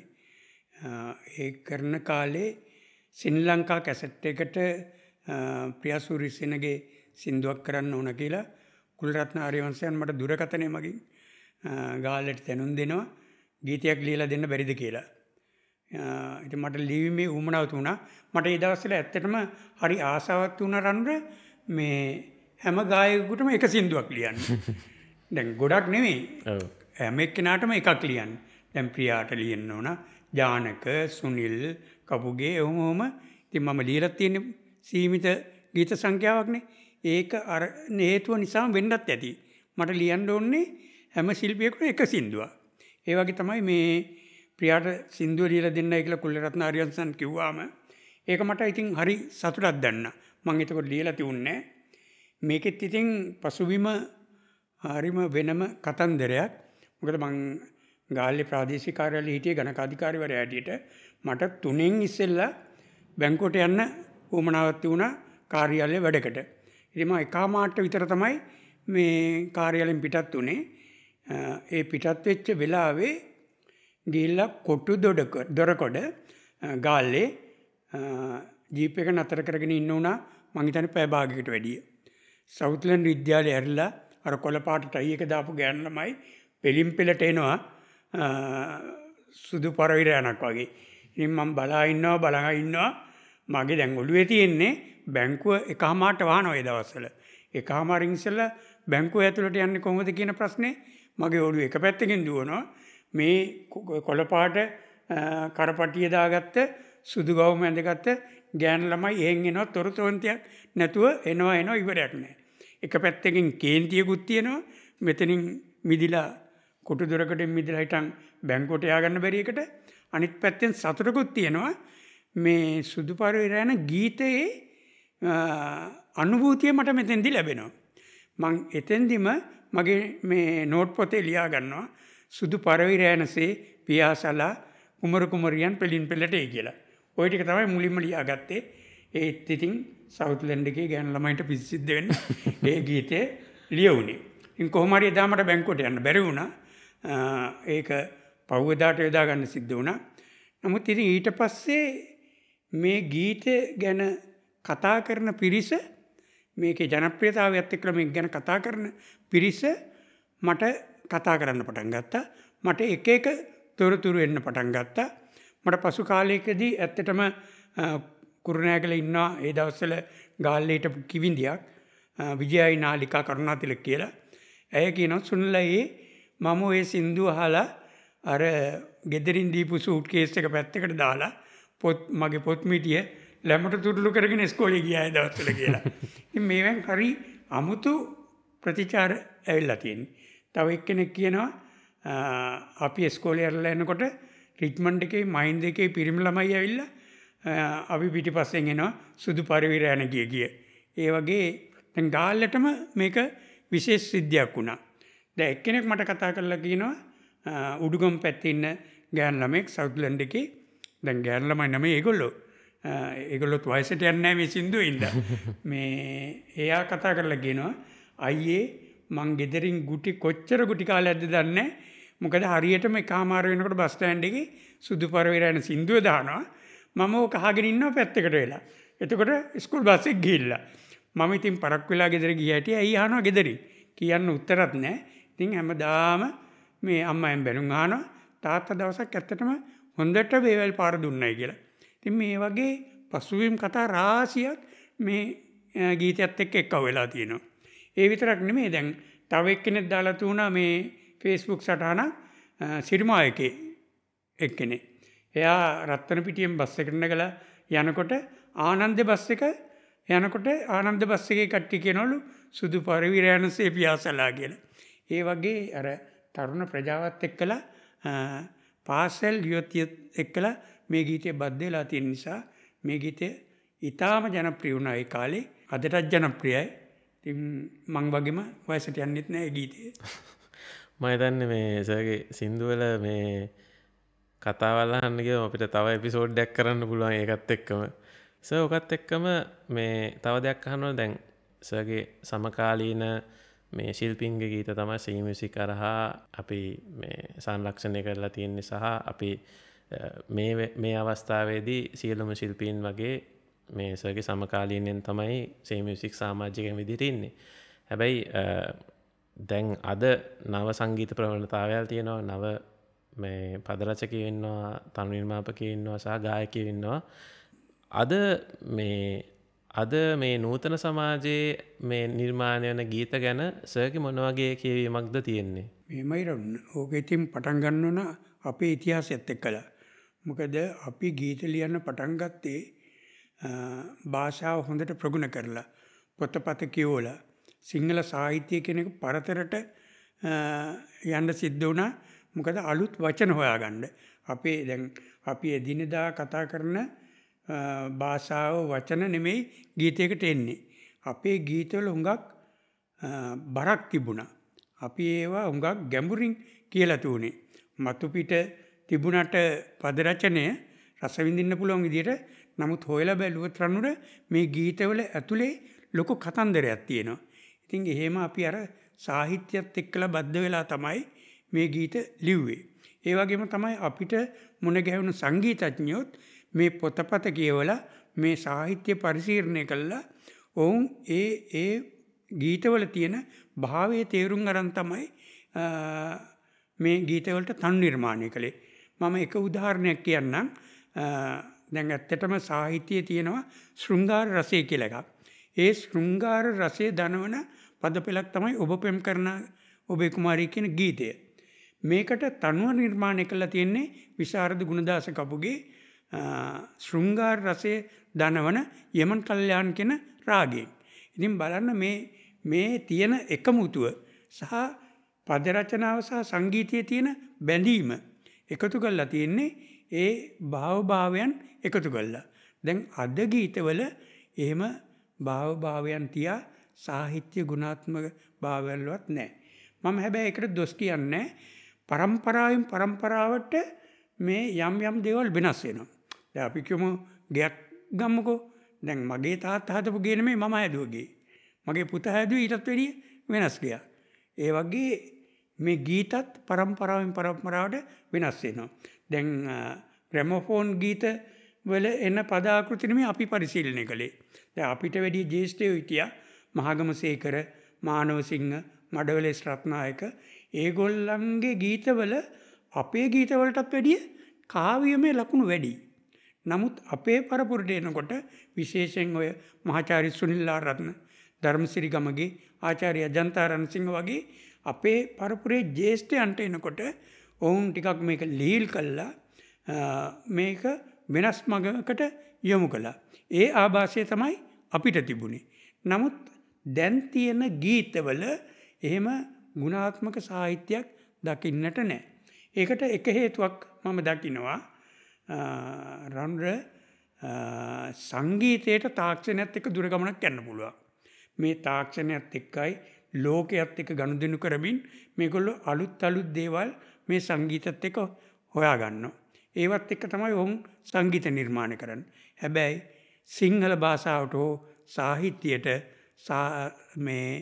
ඒ කරන කාලේ ශ්‍රී ලංකා කැසට් එකට ප්‍රියා සූරියසේනගේ සින්දුවක් කරන්න ඕන කියලා කුලරත්න ආර්යවංශයන් මට දුරකථනය මගින් ගාල්ලට දැනුම් දෙනවා ගීතයක් ලියලා දෙන්න බැරිද කියලා. ඉතින් මට ලිවීමේ උවමනාව තුණා. මට ඒ දවස්වල ඇත්තටම හරි ආසාවක් තුණා රන්ර මේ හැම ගායකයෙකුටම එක සින්දුවක් ලියන්න. දැන් ගොඩක් නෙමෙයි. හැම එක්කෙනාටම එකක් ලියන්න. දැන් ප්‍රියාට ලියන්න ඕන. ජානක, සුනිල්, කපුගේ ඔහොම ඉතින් මම ලියලා තියෙන සීමිත ගීත සංඛ්‍යාවක්නේ. ඒක අර හේතුව නිසා වෙන්නත් ඇති. මට ලියන්න ඕනේ හැම ශිල්පියෙකුටම එක සින්දුවක්. ඒ වගේ තමයි මේ ප්‍රියාට සින්දුව ලියලා දෙන්නයි කියලා කුලරත්න ආර්යවංශන් කිව්වාම ඒක මට ඉතින් හරි සතුටක් දැනුණා. මම ඒකට ලියලා තියුන්නේ. මේකෙත් ඉතින් පසුබිම හරිම වෙනම කතන්දරයක්. මොකද මං ගාල්ලේ ප්‍රාදේශීය කාර්යාලයේ හිටියේ ගණකාධිකාරිවරයා හැටියට මට 3න් ඉස්සෙල්ලා බැංකුවට යන්න උවමනාවක් තිබුණා කාර්යාලයේ වැඩකට. ඉතින් මම එකමාරට විතර තමයි මේ කාර්යාලයෙන් පිටත් වුණේ. ඒ පිටත් වෙච්ච වෙලාවේ ගිහිල්ලා කොටු දොරකොඩ ගාල්ලේ ජීප් එක නතර කරගෙන ඉන්න උනා මං හිතන්නේ පැය භාගයකට වැඩිය. සවුත්ලන්ඩ් විද්‍යාලේ ඇරිලා අර කොළ පාට ටයි එක දාපු ගෑනු ළමයි පෙලින් පෙලට එනවා සුදු පරවිරයන්ක් වගේ. ඉතින් මම බලා ඉන්නවා මගේ දැන් ඔළුවේ තියෙන්නේ බැංකුව එකමාරට වහනවා ඒ දවස්වල. එකමාරින් ඉස්සෙල්ලා බැංකුව ඇතුළට යන්නේ කොහොමද කියන ප්‍රශ්නේ මගේ ඔළුවේ එක පැත්තකින් දුවනවා. මේ කොළපාට කරපටිය දාගත්ත සුදු ගවුම ඇඳගත්ත ගෑනු ළමයි එහෙන් එනවා තොරතොන්තියක් නැතුව එනවා ඉවරයක් නැහැ. එක පැත්තකින් කේන්තියකුත් තියෙනවා. මෙතනින් මිදිලා කොටු දොරකඩෙන් මිදිලා හිටන් බැංකුවට ය아가න්න බැරි එකට. අනිත් පැත්තෙන් සතුටකුත් තියෙනවා. මේ සුදු පරවිරයන් ගීතයේ අනුභූතිය මට මෙතෙන්දි ලැබෙනවා. මං එතෙන්දිම මගේ මේ නෝට් පොතේ ලියා ගන්නවා සුදු පරවිරයන්සේ පියාසලා කුමරු කුමරියන් පෙලින් පෙළට ඒ කියලා. ওই ටික තමයි මුලින්ම ලියාගත්තේ. ඒත් ඉතින් සවුත්ලන්ඩ් එකේ ගෑනු ළමයින්ට පිසිද්ද වෙන්න ඒ ගීතේ ලියුණේ. ඉතින් කොහොම හරි එදා මට බැංකුවට යන්න බැරි වුණා. ඒක පහුවෙදාට යොදා ගන්න සිද්ධ වුණා. නමුත් ඉතින් ඊට පස්සේ මේ ගීතය ගැන කතා කරන පිරිස මේකේ ජනප්‍රියතාවයත් එක්ක මේක ගැන කතා කරන පිරිස මට කතා කරන්න පටන් ගත්තා. මට එක එක තොරතුරු එන්න පටන් ගත්තා. මට පසු කාලයකදී ඇත්තටම කුරුණෑගල ඉන්නවා ඒ දවස්වල ගාල්ලේ හිටපු කිවිඳියක් විජයයි නාලිකා කරුණාතිලක කියලා. ඇය කියනවා සුනිලයි මම ওই සින්දුව අහලා අර ගෙදරින් දීපු සූට් කේස් එක පැත්තකට දාලා මගේ පොත් මිටිය ලැමට තුඩුළු කරගෙන ඉස්කෝලේ ගියා ඒ දවස්වල කියලා. ඉතින් මේවෙන් හරි අමුතු ප්‍රතිචාර ඇවිල්ලා තියෙනවා. තව එක්කෙනෙක් කියනවා අපි ඉස්කෝලේ ඇරලා එනකොට රිච්මන්ඩ් එකේ මයින්ඩ් එකේ පිරිමි ළමයි ඇවිල්ලා අපි පිටිපස්සෙන් එනවා සුදු පරිවිරයන් ගිය. ඒ වගේ දැන් ගාල්ලටම මේක විශේෂ සිද්ධියක් වුණා. දැන් එක්කෙනෙක් මට කතා කරලා කියනවා උඩුගම් පැත්තේ ඉන්න ගෑනු ළමෙක් සවුත්ලන්ඩ් එකේ. දැන් ගෑනු ළමයි නෙමෙයි ඒගොල්ලොත් වයසට යන්නේ නැහැ මේ සින්දුවේ ඉඳලා. මේ එයා කතා කරලා කියනවා අයියේ මං ගෙදරින් ගුටි කොච්චර ගුටි කාලයක්ද දන්නේ. මොකද හරියටම එකමාර වෙනකොට බස් ස්ටෑන්ඩ් එකේ සුදු පරවිරයන සින්දුව දානවා. මම ඕක අහගෙන ඉන්නවා පැත්තකට වෙලා. එතකොට ස්කූල් බස් එක ගිහිල්ලා. මම ඉතින් පරක් වෙලා ගෙදර ගිය හැටි ඇයි අහනවා ගෙදරින්. කියන්න උත්තරත් නැහැ. ඉතින් හැමදාම මේ අම්මෙන් බැනුම් අහනවා. තාත්තා දවසක් ඇත්තටම හොඳට වේවැල් පාර දුන්නයි කියලා. ඉතින් මේ වගේ පසුබිම් කතා රාශියක් මේ ගීතයත් එක්ක එක්කව වෙලා තියෙනවා. ඒ විතරක් නෙමෙයි දැන් තව එක්කෙනෙක් දාලා තුණා මේ Facebook සටහන සිරිමා එකේ එක්කෙනෙක්. එයා රත්නපිටියෙන් බස් එකට නැගලා යනකොට ආනන්ද බස් එක යනකොට ආනන්ද බස් එකේ කට්ටිය කියනවලු සුදු පරිවිරයන්සේ පියාසලා කියලා. ඒ වගේ අර තරුණ ප්‍රජාවත් එක්කලා පාසල් යුවතියත් එක්කලා මේ ගීතය බද්ධ වෙලා තියෙන නිසා මේ ගීතය ඉතාම ජනප්‍රිය වුණා ඒ කාලේ. අදටත් ජනප්‍රියයි. ඉතින් මං වගේම වයසට යන්නෙත් නෑ ඒ ගීතය. මම හිතන්නේ මේ සර්ගේ සින්දුවල මේ කතාවල් අහන්න ගියම අපිට තව එපිසෝඩ් එකක් කරන්න පුළුවන් ඒකත් එක්කම. සර් ඔකත් එක්කම මේ තව දෙයක් අහනවා දැන් සර්ගේ සමකාලීන මේ ශිල්පීන්ගේ ගීත තමයි සී මියුසික් කරහා අපි මේ සංරක්ෂණය කරලා තියෙන්නේ සහ අපි මේ අවස්ථාවේදී සියලුම ශිල්පීන් වගේ මේ සර්ගේ සමකාලීනෙන් තමයි සී මියුසික් සමාජිකයන් විදිහට ඉන්නේ. හැබැයි දැන් අද නව සංගීත ප්‍රවණතාවයල් තියෙනවා නව මේ පදරචකයෝ ඉන්නවා තනු නිර්මාපකයෝ ඉන්නවා සහ ගායකයෝ ඉන්නවා. අද මේ නූතන සමාජයේ මේ නිර්මාණය වන ගීත ගැන සර්ගේ මොන වගේ කියවීමක්ද තියෙන්නේ? මේමයි ඕක ඉතින් පටන් ගන්න ඕන අපේ ඉතිහාසයත් එක්කලා. මොකද අපි ගීත ලියන්න පටන් ගත්තේ භාෂාව හොඳට ප්‍රගුණ කරලා පොතපත කියවලා සිංහල සාහිත්‍ය කෙනෙක් පරතරට යන්න සිද්ධ වුණා. මොකද අලුත් වචන හොයාගන්න. අපි එදිනෙදා කතා කරන භාෂාව වචන නෙමෙයි ගීතයකට එන්නේ. අපේ ගීතවල හුඟක් බරක් තිබුණා. අපි ඒවා හුඟක් ගැඹුරින් කියලා තුනේ. මතු පිට තිබුණට පද රචනය රස විඳින්න පුළුවන් විදිහට නමුත් හොයලා බැලුවොත් රණුර මේ ගීතවල ඇතුලේ ලොකු කතන්දරයක් තියෙනවා. ඉතින් එහෙම අපි අර සාහිත්‍යයත් එක්කලා බද්ධ වෙලා තමයි මේ ගීත ලිව්වේ. ඒ වගේම තමයි අපිට මුණ ගැහුණු සංගීතඥයොත් මේ පොතපත කියවලා මේ සාහිත්‍ය පරිශීලනය කළා. ඔවුන් ඒ ගීතවල තියෙන භාවයේ තේරුම් අරන් තමයි මේ ගීතවලට තනු නිර්මාණය කළේ. මම එක උදාහරණයක් කියන්නම්. දැන් ඇත්තටම සාහිත්‍යයේ තියෙනවා ශෘංගාර රසය කියලා එකක්. ඒ ශෘංගාර රසය දනවන පදපෙළක් තමයි ඔබ පෙම් කරන ඔබේ කුමාරී කියන ගීතය. මේකට තනුව නිර්මාණය කළා තියෙන්නේ විශාරද ගුණදාස කපුගේ ශෘංගාර රසය දනවන යමන් කල්යාණ කියන රාගයෙන්. ඉතින් බලන්න මේ තියෙන එකමුතුව සහ පද රචනාව සහ සංගීතයේ තියෙන බැඳීම එකතු කරලා තියෙන්නේ ඒ භාවයන් එකතු කරලා. දැන් අද ගීතවල එහෙම භාවයන් තියා සාහිත්‍ය ගුණාත්මක භාවයල්වත් නැහැ. මම හැබැයි ඒකට දොස් කියන්නේ පරම්පරාවෙන් පරම්පරාවට මේ යම් දේවල් වෙනස් වෙනවා. දැන් අපි කියමු ගයක් ගම්මුකෝ. දැන් මගේ තාත්තා හදපු ගේ නෙමෙයි මම හැදුව ගේ. මගේ පුතා හැදුවේ ඊටත් වැඩිය වෙනස් ගයක්. ඒ වගේ මේ ගීතත් පරම්පරාවෙන් පරම්පරාවට වෙනස් වෙනවා. දැන් ග්‍රැමොෆෝන් ගීත වල එන පද ආකෘති නෙමෙයි අපි පරිශීලනය කළේ. දැන් අපිට වැඩි ජ්‍යෙෂ්ඨයෝ හිටියා මහගමසේකර, මානවසිංහ, මඩවලේස් රත්නායක. ඒගොල්ලන්ගේ ගීතවල අපේ ගීතවලටත් වැඩිය කාව්‍යමය ලකුණු වැඩි. නමුත් අපේ පරපුරට එනකොට විශේෂයෙන් ඔය මහාචාර්ය සුනිල් ආරත්න, ධර්මසිරි ගමගේ, ආචාර්ය අජන්තා රණසිංහ වගේ අපේ පරපුරේ ජ්‍යෙෂ්ඨයන්ට එනකොට ඔවුන් ටිකක් මේක ලීල් කළා මේක වෙනස් මගකට යොමු කළා. ඒ ආభాසය තමයි අපිට තිබුණේ. නමුත් දැන් තියෙන ගීතවල එහෙම ගුණාත්මක සාහිත්‍යයක් දකින්නට නැහැ. ඒකට එක හේතුවක් මම දකිනවා රන්ර සංගීතයට තාක්ෂණයත් එක්ක දුර ගමනක් යන්න පුළුවන්. මේ තාක්ෂණයත් එක්කයි ලෝකයේත් එක්ක ගනුදෙනු කරමින් මේගොල්ලෝ අලුත් දේවල් මේ සංගීතත් එක්ක හොයාගන්නවා. ඒවත් එක්ක තමයි ඔවුන් සංගීත නිර්මාණය කරන්නේ. හැබැයි සිංහල භාෂාවට හෝ සාහිත්‍යයට මේ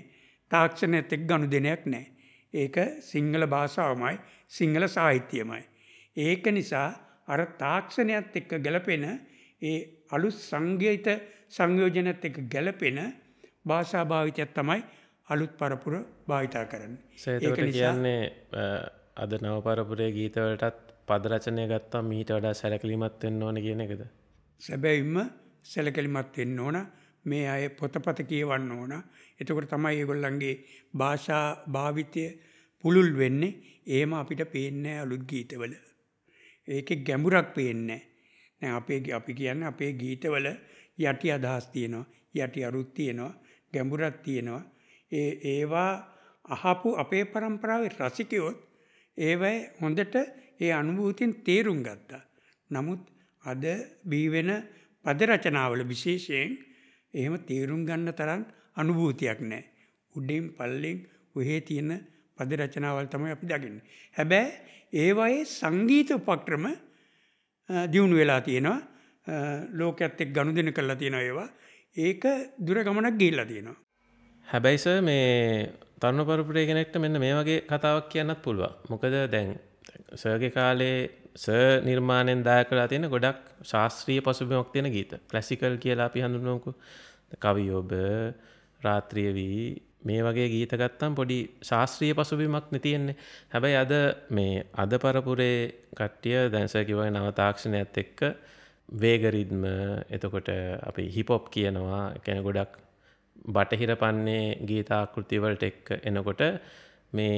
තාක්ෂණයත් එක්ක ගනුදෙනයක් නැහැ. ඒක සිංහල භාෂාවමයි සිංහල සාහිත්‍යයමයි. ඒක නිසා අර තාක්ෂණයත් එක්ක ගැලපෙන ඒ අලුත් සංගීත සංයෝජනත් එක්ක ගැලපෙන භාෂා භාවිතයක් තමයි අලුත් පරපුර භාවිතා කරන්නේ. ඒක කියන්නේ අද නව පරපුරේ ගීතවලටත් පද රචනය ගත්තාම මීට වඩා සැලකිලිමත් වෙන්න ඕන කියන එකද? සැබැවින්ම සැලකිලිමත් වෙන්න ඕන. මේ අය පොතපත කියවන්න ඕන. එතකොට තමයි ඒගොල්ලන්ගේ භාෂා භාවිතය පුළුල් වෙන්නේ. එහෙම අපිට පේන්නේ අලුත් ගීතවල. ඒකේ ගැඹුරක් පේන්නේ නැහැ. අපි කියන්නේ අපේ ගීතවල යටි අදහස් තියෙනවා, යටි අරුත් තියෙනවා, ගැඹුරක් තියෙනවා. ඒවා අහපු අපේ પરම්පරාවේ රසිකයොත් ඒවයි හොඳට ඒ අනුභූතියෙන් තේරුම් ගත්තා. නමුත් අද බිහි වෙන පද රචනාවල විශේෂයෙන් එහෙම තේරුම් ගන්න තරම් අනුභූතියක් නැහැ. උඩින් පල්ලෙන් ඔහේ තියෙන පද රචනාවල් තමයි අපි දකින්නේ. හැබැයි ඒවයේ සංගීත උපක්‍රම දියුණු වෙලා තියෙනවා. ලෝකයේත් එක්ක ගනුදෙනු කරලා තියෙනවා ඒවා. ඒක දුර ගමනක් ගිහිල්ලා තියෙනවා. හැබැයි සර් මේ තරුණ පරපුරේ කෙනෙක්ට මෙන්න මේ වගේ කතාවක් කියන්නත් පුළුවන්. මොකද දැන් සර්ගේ කාලේ සර් නිර්මාණයෙන් දායක කරලා තියෙන ගොඩක් ශාස්ත්‍රීය පසුබිමක් තියෙන ගීත. ක්ලාසිකල් කියලා අපි හඳුන්වමුකෝ. කවි ඔබ, රාත්‍රිය වී මේ වගේ ගීත ගත්තම් පොඩි ශාස්ත්‍රීය පසුබිමක් නේ තියෙන්නේ. හැබැයි අද මේ අද පරපුරේ කට්ටිය දැන් සර් කිව්වා නව තාක්ෂණයත් එක්ක වේග රිද්ම, එතකොට අපි හිප් හොප් කියනවා. කියන්නේ ගොඩක් බටහිර පන්නේ ගීත ආකෘති වලට එක්ක එනකොට මේ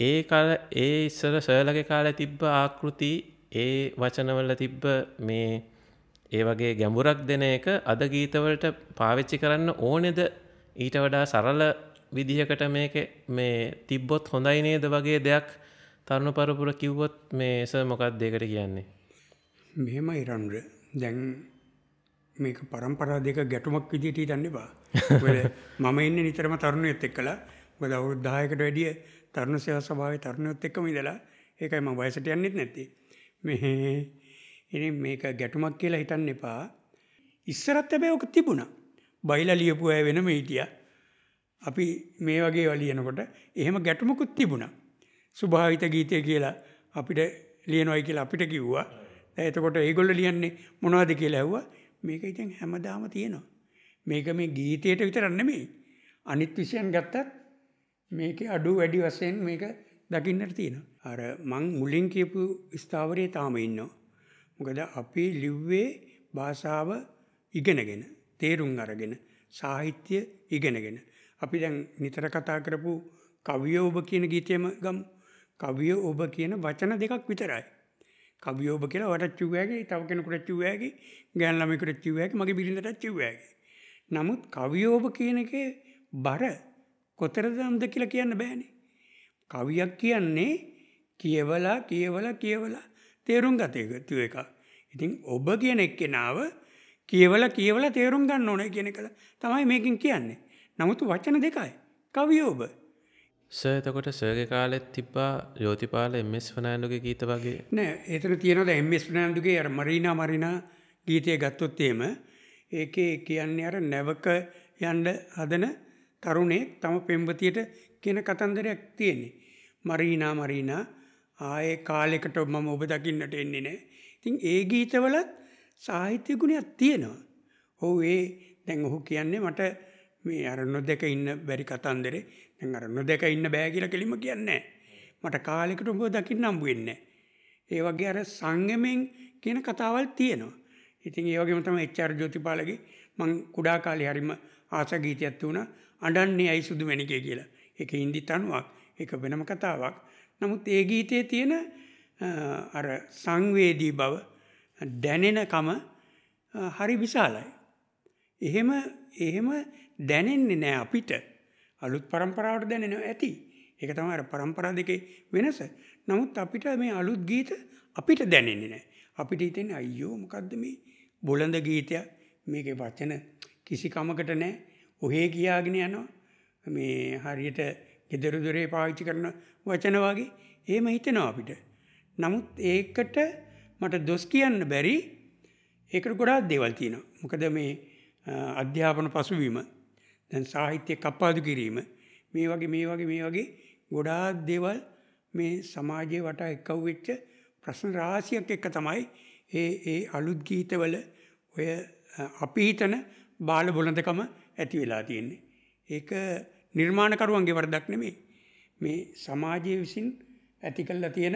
ඒ ඉස්සර සර්ලගේ කාලේ තිබ්බ ආකෘති ඒ වචනවල තිබ්බ මේ ඒ වගේ ගැඹුරක් දෙන එක අද ගීතවලට පාවිච්චි කරන්න ඕනේද? ඊට වඩා සරල විදිහකට මේක මේ තිබ්බොත් හොඳයි නේද වගේ දෙයක් තරුණ පරපුර කිව්වොත් මේ සර් මොකක්ද ඒකට කියන්නේ? මෙහෙමයි රන්ර. දැන් මේක પરම්පරා දෙක ගැටුමක් විදිහට හිතන්න එපා. මම ඉන්නේ නිතරම තරුණයොත් එක්කලා. මොකද අවුරුදු 10කට වැඩිය තරුණ සේවා සභාවේ තරුණයොත් එක්කම ඉඳලා ඒකයි මම වයසට යන්නෙත් නැත්තේ. ඉතින් මේක ගැටුමක් කියලා හිතන්න එපා. ඉස්සරත් හැබැයි ඔක තිබුණා. බයිලා ලියපු අය වෙනම හිටියා. අපි මේ වගේ ලියනකොට එහෙම ගැටුමකුත් තිබුණා. ස්වභාවිත ගීතය කියලා අපිට ලියනවායි කියලා අපිට කිව්වා. එතකොට ඒගොල්ලෝ ලියන්නේ මොනවද කියලා ඇහුවා. මේක ඉතින් හැමදාම තියෙනවා. මේක මේ ගීතයට විතරක් නෙමෙයි. අනිත් විෂයන් ගත්තත් මේකේ අඩු වැඩි වශයෙන් මේක දකින්නට තියෙනවා. අර මං මුලින් කියපු ස්ථාවරයේ තාම ඉන්නවා. මොකද අපි ලිව්වේ භාෂාව ඉගෙනගෙන, තේරුම් අරගෙන, සාහිත්‍ය ඉගෙනගෙන. අපි දැන් නිතර කතා කරපු කවිය ඔබ කියන ගීතයම ගමු. කවිය ඔබ කියන වචන දෙකක් විතරයි. කවිය ඔබ කියලා වටත් කිව්ව හැකි, තව කෙනෙකුට කිව්ව හැකි, ගෑන් ළමයෙකුට කිව්ව හැකි, මගේ බිරිඳටත් කිව්ව හැකි. නමුත් කවිය ඔබ කියන එකේ බර කොතරම්ද කියලා කියන්න බෑනේ. කවියක් කියන්නේ කියවලා තේරුම් ගත යුතු එකක්. ඉතින් ඔබ කියන එක්කෙනාව කියවලා තේරුම් ගන්න ඕනේ කියන එක තමයි මේකෙන් කියන්නේ. නමුත් වචන දෙකයි. කවිය ඔබ. සර් එතකොට සර්ගේ කාලෙත් තිබ්බා ජෝතිපාල එම්.එස්. ෆර්නෑන්ඩෝගේ ගීත වගේ? නෑ, එතන තියෙනවා එම්.එස්. ෆර්නෑන්ඩෝගේ අර මරීනා ගීතය ගත්තොත් එහෙම ඒකේ කියන්නේ අර නැවක යන්න හදන තරුණයෙක් තම පෙම්වතියට කියන කතන්දරයක් තියෙන්නේ. මරීනා ආයේ කාලයකට මම ඔබ දකින්නට එන්නේ නැහැ. ඉතින් ඒ ගීතවලත් සාහිත්‍ය ගුණයක් තියෙනවා. ඔව් දැන් ඔහු කියන්නේ මට මේ අර නොදක ඉන්න බැරි කතන්දරේ දැන් අර නොදක ඉන්න බෑ කියලා කෙලිම කියන්නේ නැහැ. මට කාලයකට ඔබ දකින්න හම්බ වෙන්නේ නැහැ. ඒ වගේ අර සංගමෙන් කියන කතාවල් තියෙනවා. ඉතින් ඒ වගේම තමයි එච්.ආර්. ජෝතිපාලගේ මං කුඩා කාලේ හරිම ආස ගීතයක් තුණා අඬන්නේ ඇයි සුදු මැණිකේ කියලා. ඒක හින්දි තනුවක්. ඒක වෙනම කතාවක්. නමුත් ඒ ගීතයේ තියෙන අර සංවේදී බව දැනෙනකම හරි විශාලයි. එහෙම දැනෙන්නේ නැහැ අපිට. අලුත් પરම්පරාවට දැනෙනවා ඇති. ඒක තමයි අර પરම්පරා දෙකේ වෙනස. නමුත් අපිට මේ අලුත් ගීත අපිට දැනෙන්නේ නැහැ. අපිට හිතෙන්නේ අයියෝ මොකද්ද මේ බොළඳ ගීතයක්. මේකේ වචන කිසි කමකට නැහැ. ඔහේ කියාගෙන යනවා. මේ හරියට ගෙදර දොරේ පාවිච්චි කරන වචන වගේ එහෙම හිතෙනවා අපිට. නමුත් ඒකට මට දොස් කියන්න බැරි. ඒකට ගොඩාක් දේවල් තියෙනවා. මොකද මේ අධ්‍යාපන පසුබිම, දැන් සාහිත්‍ය කප්පාදු කිරීම, මේ වගේ ගොඩාක් දේවල් මේ සමාජයේ වටා එක්කව වෙච්ච ප්‍රශ්න රාශියක් එක්ක තමයි ඒ අලුත් ගීතවල ඔය අපි හිතන බාල බොළඳකම ඇති වෙලා තියෙන්නේ. ඒක නිර්මාණකරුවන්ගේ වරදක් නෙමෙයි. මේ සමාජයේ විසින් ඇති කළා තියෙන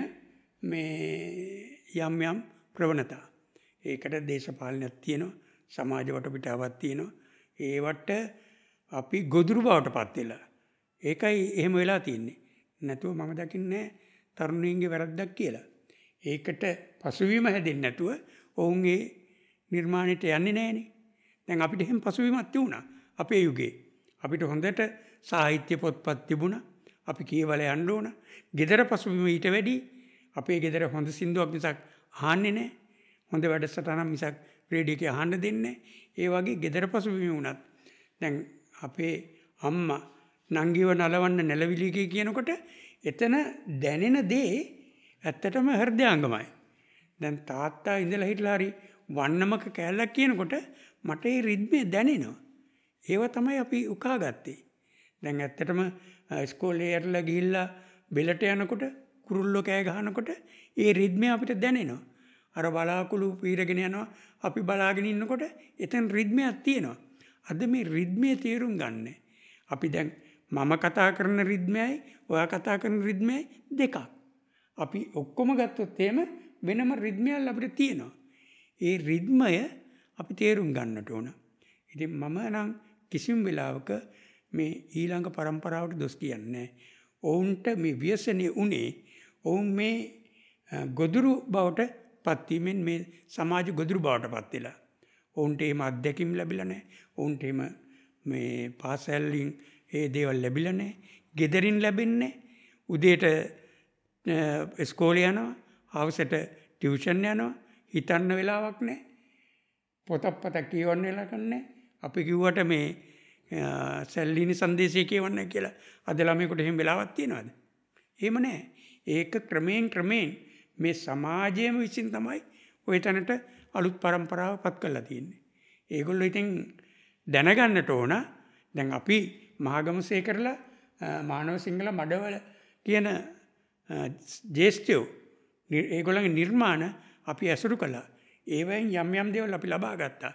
මේ යම් ප්‍රවණතා. ඒකට දේශපාලනයක් තියෙනවා, සමාජ වටපිටාවක් තියෙනවා. ඒවට අපි ගොදුරු බවට පත් වෙලා. ඒකයි එහෙම වෙලා තියෙන්නේ. නැතුව මම දකින්නේ තරුණයින්ගේ වැරද්දක් කියලා. ඒකට පසුවීම හැදෙන්නේ නැතුව ඔවුන් ඒ නිර්මාණයට යන්නේ නැහනේ. දැන් අපිට එහෙම පසුවීමක් තිබුණා අපේ යුගයේ. අපිට හොඳට සාහිත්‍ය පොත්පත් තිබුණා. අපි කියවල යන්න ඕන. ගෙදර පසුබිම ඊට වැඩි. අපේ ගෙදර හොඳ සින්දුවක් මිසක් අහන්නේ නැහැ. හොඳ වැඩසටහනක් මිසක් රේඩියෝ එකේ අහන්න දෙන්නේ නැහැ. ඒ වගේ ගෙදර පසුබිම වුණත් දැන් අපේ අම්මා නංගිව නලවන්න නැලවිලි කියනකොට එතන දැනෙන දේ ඇත්තටම හෘදයාංගමයි. දැන් තාත්තා ඉඳලා හිටලා හරි වන්නමක කෑල්ලක් කියනකොට මට ඒ රිද්මය දැනෙනවා. ඒව තමයි අපි උකාගත්තේ. දැන් ඇත්තටම ඉස්කෝලේ යටලා ගිහිල්ලා බෙලට යනකොට කුරුල්ලෝ කෑ ගහනකොට ඒ රිද්මය අපිට දැනෙනවා. අර බලාකුළු පීරගෙන යනවා අපි බලාගෙන ඉන්නකොට එතන රිද්මයක් තියෙනවා. අද මේ රිද්මය තේරුම් ගන්න. අපි දැන් මම කතා කරන රිද්මයයි ඔයා කතා කරන රිද්මයයි දෙකක්. අපි ඔක්කොම ගත්තොත් එහෙම වෙනම රිද්මයක් අපිට තියෙනවා. ඒ රිද්මය අපි තේරුම් ගන්නට ඕන. ඉතින් මම නම් කිසිම වෙලාවක මේ ඊළඟ පරම්පරාවට දොස් කියන්නේ. ඔවුන්ට මේ ව්‍යසනය උනේ ඔවුන් මේ ගොදුරු බවට පත්වීමෙන් මේ සමාජ ගොදුරු බවට පත් වෙලා. ඔවුන්ට එහෙම අත්දැකීම් ලැබිලා නැහැ. ඔවුන්ට එහෙම මේ පාසල්ලින් ඒ දේවල් ලැබිලා නැහැ. ගෙදරින් ලැබෙන්නේ උදේට ඉස්කෝලේ යනවා, හවසට ටියුෂන් යනවා, හිතන්න වෙලාවක් නැහැ. පොතක් කියවන්න වෙලාවක් නැහැ. අපි කිව්වට මේ සැල්ලිනි සංදේශය කියවන්න කියලා අද ළමයෙකුට එහෙම වෙලාවක් තියනවද? එහෙම නැහැ. ඒක ක්‍රමයෙන් මේ සමාජයේම විසින් තමයි ওই තැනට අලුත් පරම්පරාව පත් කරලා තියෙන්නේ. ඒගොල්ලෝ ඉතින් දැනගන්නට ඕන. දැන් අපි මහගමසේ කරලා මානව සිංහල මඩවල කියන ජේෂ්ඨයෝ ඒගොල්ලන්ගේ නිර්මාණ අපි ඇසුරු කළා. ඒවෙන් යම් දේවල් අපි ලබා ගත්තා.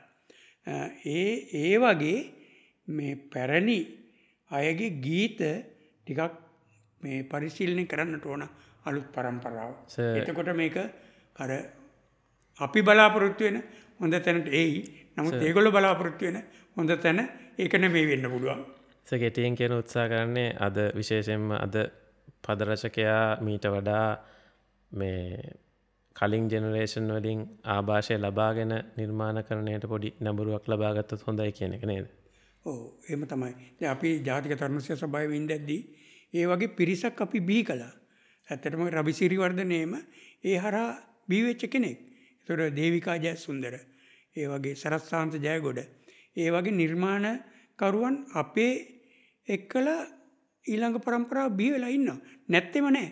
ඒ වගේ මේ පැරණි අයගේ ගීත ටිකක් මේ පරිශීලනය කරන්නට ඕන අලුත් පරම්පරාව. එතකොට මේක අර අපි බලාපොරොත්තු වෙන හොඳ තැනට එයි. නමුත් ඒගොල්ලෝ බලාපොරොත්තු වෙන හොඳ තැන ඒක නෙමෙයි වෙන්න පුළුවන්. ගෙටියෙන් කියන උත්සාහ කරන්නේ අද විශේෂයෙන්ම අද පද රචකයා මීට වඩා මේ කලින් ජෙනරේෂන් වලින් ආభాෂය ලබාගෙන නිර්මාණකරණයට පොඩි නඹරුවක් ලබා ගත්තොත් හොඳයි කියන එක නේද? ඔව් එහෙම තමයි. දැන් අපි ජාතික තරුණ සභාවේ ඉඳද්දී ඒ වගේ පිරිසක් අපි බිහි කළා. ඇත්තටම රවි සිරිවර්ධනේම ඒ හරහා බිහි වෙච්ච කෙනෙක්. ඒතර දේවිකා ජයසුන්දර, ඒ වගේ සරත්සාන්ත ජයගොඩ, ඒ වගේ නිර්මාණකරුවන් අපේ එක්කලා ඊළඟ පරම්පරාව බිහි වෙලා ඉන්නවා. නැත්තේම නැහැ.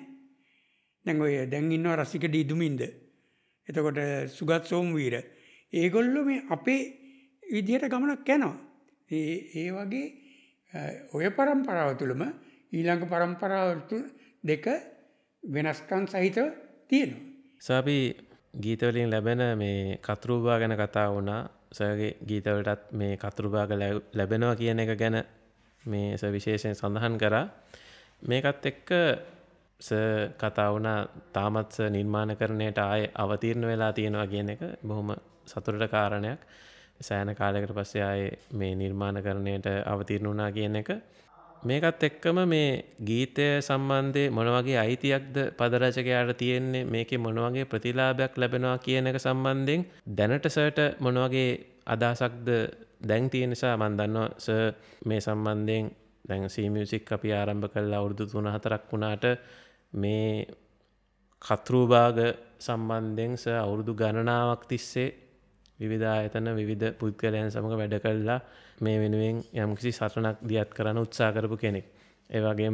දැන් ඉන්නවා රසික ඩී දුමින්ද. එතකොට සුගත් සෝමවීර. ඒගොල්ලෝ මේ අපේ විදියට ගමනක් යනවා. ඒ වගේ ඔය පරම්පරාව තුළම ඊළඟ පරම්පරාව දෙක වෙනස්කම් සහිතව තියෙනවා. අපි ගීතවලින් ලැබෙන මේ කතුරුබා ගැන කතා වුණා. සර්ගේ ගීතවලටත් මේ කතුරුභාග ලැබෙනවා කියන එක ගැන මේ විශේෂයෙන් සඳහන් කරා. මේකත් එක්ක කතා වුණා තාමත් නිර්මාණකරණයට ආයේ අවතීර්ණ වෙලා තියෙනවා කියන එක බොහොම සතුටට කාරණයක්. සෑහෙන කාලයකට පස්සේ ආයේ මේ නිර්මාණකරණයට අවතීර්ණ වුණා කියන එක. මේකත් එක්කම මේ ගීතය සම්බන්ධයෙන් මොන වගේ අයිතියක්ද පද රචකයාට තියෙන්නේ, මේකේ මොන වගේ ප්‍රතිලාභයක් ලැබෙනවා කියන එක සම්බන්ධයෙන් දැනට සර්ට මොන වගේ අදහසක්ද දැන් තියෙන නිසා මම දන්නවා සර් මේ සම්බන්ධයෙන් දැන් C Music අපි ආරම්භ කළා අවුරුදු 3-4ක් වුණාට මේ කතුරුභාග සම්බන්ධයෙන් සර් අවුරුදු ගණනාවක් තිස්සේ විවිධ ආයතන විවිධ පුද්ගලයන් සමග වැඩ කළා. මේ වෙනුවෙන් යම්කිසි සටනක් දියත් කරන්න උත්සාහ කරපු කෙනෙක්. ඒ වගේම